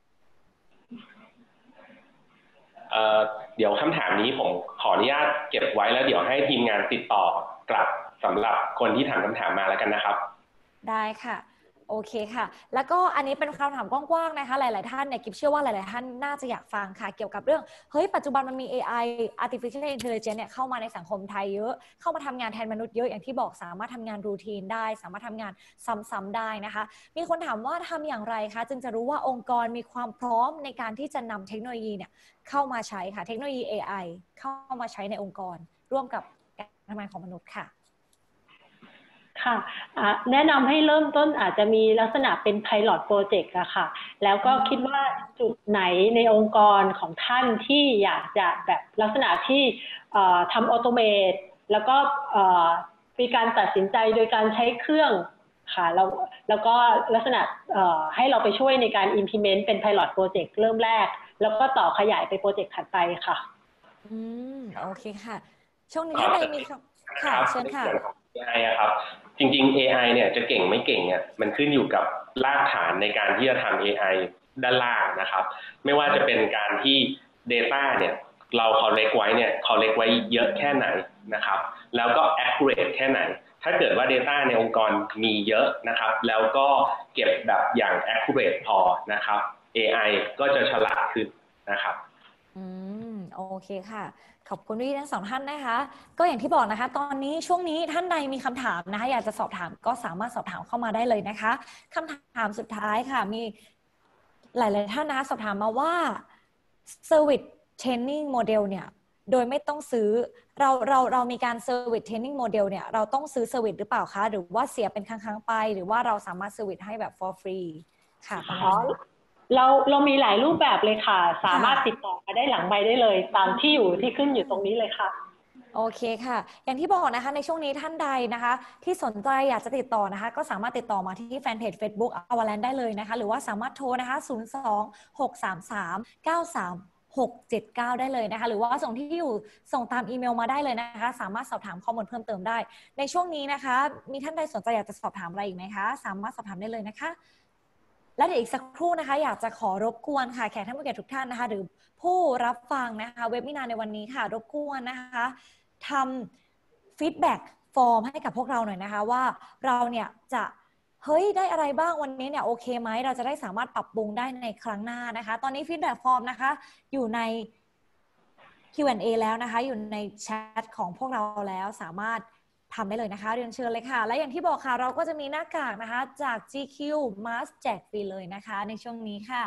เดี๋ยวคำถามนี้ผมขออนุญาตเก็บไว้แล้วเดี๋ยวให้ทีมงานติดต่อกลับสำหรับคนที่ถามคำถามมาแล้วกันนะครับได้ค่ะโอเคค่ะแล้วก็อันนี้เป็นคำถามกว้างๆนะคะหลายๆท่านเนี่ยกิ๊บเชื่อว่าหลายๆท่านน่าจะอยากฟังค่ะเกี่ยวกับเรื่องเฮ้ยปัจจุบันมันมี AI Artificial Intelligence เนี่ยเข้ามาในสังคมไทยเยอะเข้ามาทำงานแทนมนุษย์เยอะอย่างที่บอกสามารถทำงานรูทีนได้สามารถทำงานซ้ำๆได้นะคะมีคนถามว่าทำอย่างไรคะจึงจะรู้ว่าองค์กรมีความพร้อมในการที่จะนำเทคโนโลยีเนี่ยเข้ามาใช้ค่ะเทคโนโลยี AI เข้ามาใช้ในองค์กรร่วมกับการทำงานของมนุษย์ค่ะค่ะแนะนำให้เริ่มต้นอาจจะมีลักษณะเป็น Pilot Project อะค่ะแล้วก็คิดว่าจุดไหนในองค์กรของท่านที่อยากจะแบบลักษณะที่ทำออโตเมตแล้วก็มีการตัดสินใจโดยการใช้เครื่องค่ะแล้วก็ลักษณะให้เราไปช่วยในการ implement เป็น pilot project เริ่มแรกแล้วก็ต่อขยายไปโปรเจกต์ถัดไปค่ะโอเคค่ะช่วงนี้ท่านใดมีค่ะเชิญค่ะ AI ครับจริงๆ AI เนี่ยจะเก่งไม่เก่งเนี่ยมันขึ้นอยู่กับรากฐานในการที่จะทำ AI ด้านล่างนะครับไม่ว่าจะเป็นการที่ data เนี่ยเรา collect ไว้เนี่ย collect ไว้เยอะแค่ไหนนะครับแล้วก็ accurate แค่ไหนถ้าเกิดว่า data ในองค์กรมีเยอะนะครับแล้วก็เก็บแบบอย่าง accurate พอนะครับ AI ก็จะฉลาดขึ้นนะครับโอเคค่ะขอบคุณพี่ทั้งสองท่านนะคะก็อย่างที่บอกนะคะตอนนี้ช่วงนี้ท่านใดมีคำถามนะคะอยากจะสอบถามก็สามารถสอบถามเข้ามาได้เลยนะคะคำถามสุดท้ายค่ะมีหลายๆท่านนะคะสอบถามมาว่า Service Training Model เนี่ยโดยไม่ต้องซื้อเรามีการ Service Training Model เนี่ยเราต้องซื้อ Service หรือเปล่าคะหรือว่าเสียเป็นครั้งๆไปหรือว่าเราสามารถ Service ให้แบบ for free ค่ะเรามีหลายรูปแบบเลยค่ะสามารถติดต่อมาได้หลังไมค์ได้เลยตามที่อยู่ที่ขึ้นอยู่ตรงนี้เลยค่ะโอเคค่ะอย่างที่บอกนะคะในช่วงนี้ท่านใดนะคะที่สนใจอยากจะติดต่อนะคะก็สามารถติดต่อมาที่แฟนเพจ Facebook Avalanche ได้เลยนะคะหรือว่าสามารถโทรนะคะ02-633-93679ได้เลยนะคะหรือว่าส่งที่อยู่ส่งตามอีเมลมาได้เลยนะคะสามารถสอบถามข้อมูลเพิ่มเติมได้ในช่วงนี้นะคะมีท่านใดสนใจอยากจะสอบถามอะไรอีกไหมคะสามารถสอบถามได้เลยนะคะและเดี๋ยวอีกสักครู่นะคะอยากจะขอรบกวนค่ะแขกท่านผู้เกียรติทุกท่านนะคะหรือผู้รับฟังนะคะเว็บมินาในวันนี้ค่ะรบกวนนะคะทำฟีดแบ็กฟอร์มให้กับพวกเราหน่อยนะคะว่าเราเนี่ยจะได้อะไรบ้างวันนี้เนี่ยโอเคไหมเราจะได้สามารถปรับปรุงได้ในครั้งหน้านะคะตอนนี้ฟีดแบ็กฟอร์มนะคะอยู่ใน Q&A แล้วนะคะอยู่ในแชทของพวกเราแล้วสามารถทำได้เลยนะคะเรียนเชิญเลยค่ะและอย่างที่บอกค่ะเราก็จะมีหน้ากากนะคะจาก GQ Mask แจกฟรีเลยนะคะในช่วงนี้ค่ะ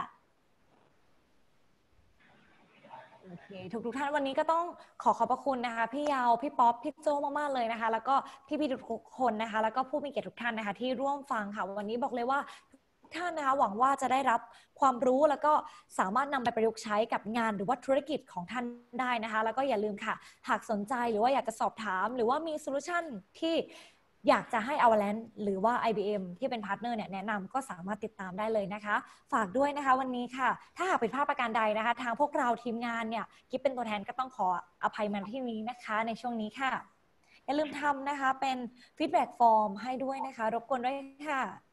โอเคทุกท่านวันนี้ก็ต้องขอบพระคุณนะคะพี่ยาวพี่ป๊อปพี่โจมากๆเลยนะคะแล้วก็พี่ทุกคนนะคะแล้วก็ผู้มีเกียรติทุกท่านนะคะที่ร่วมฟังค่ะวันนี้บอกเลยว่าทุกท่านนะคะหวังว่าจะได้รับความรู้แล้วก็สามารถนำไปประยุกต์ใช้กับงานหรือว่าธุรกิจของท่านได้นะคะแล้วก็อย่าลืมค่ะหากสนใจหรือว่าอยากจะสอบถามหรือว่ามีโซลูชันที่อยากจะให้ Avalanche หรือว่า IBM ที่เป็นพาร์ทเนอร์เนี่ยแนะนำก็สามารถติดตามได้เลยนะคะฝากด้วยนะคะวันนี้ค่ะถ้าหากผิดพลาดประการใดนะคะทางพวกเราทีมงานเนี่ยกิ๊บเป็นตัวแทนก็ต้องขออภัยมาที่นี้นะคะในช่วงนี้ค่ะอย่าลืมทำนะคะเป็นฟีดแบ็กฟอร์มให้ด้วยนะคะรบกวนด้วยค่ะ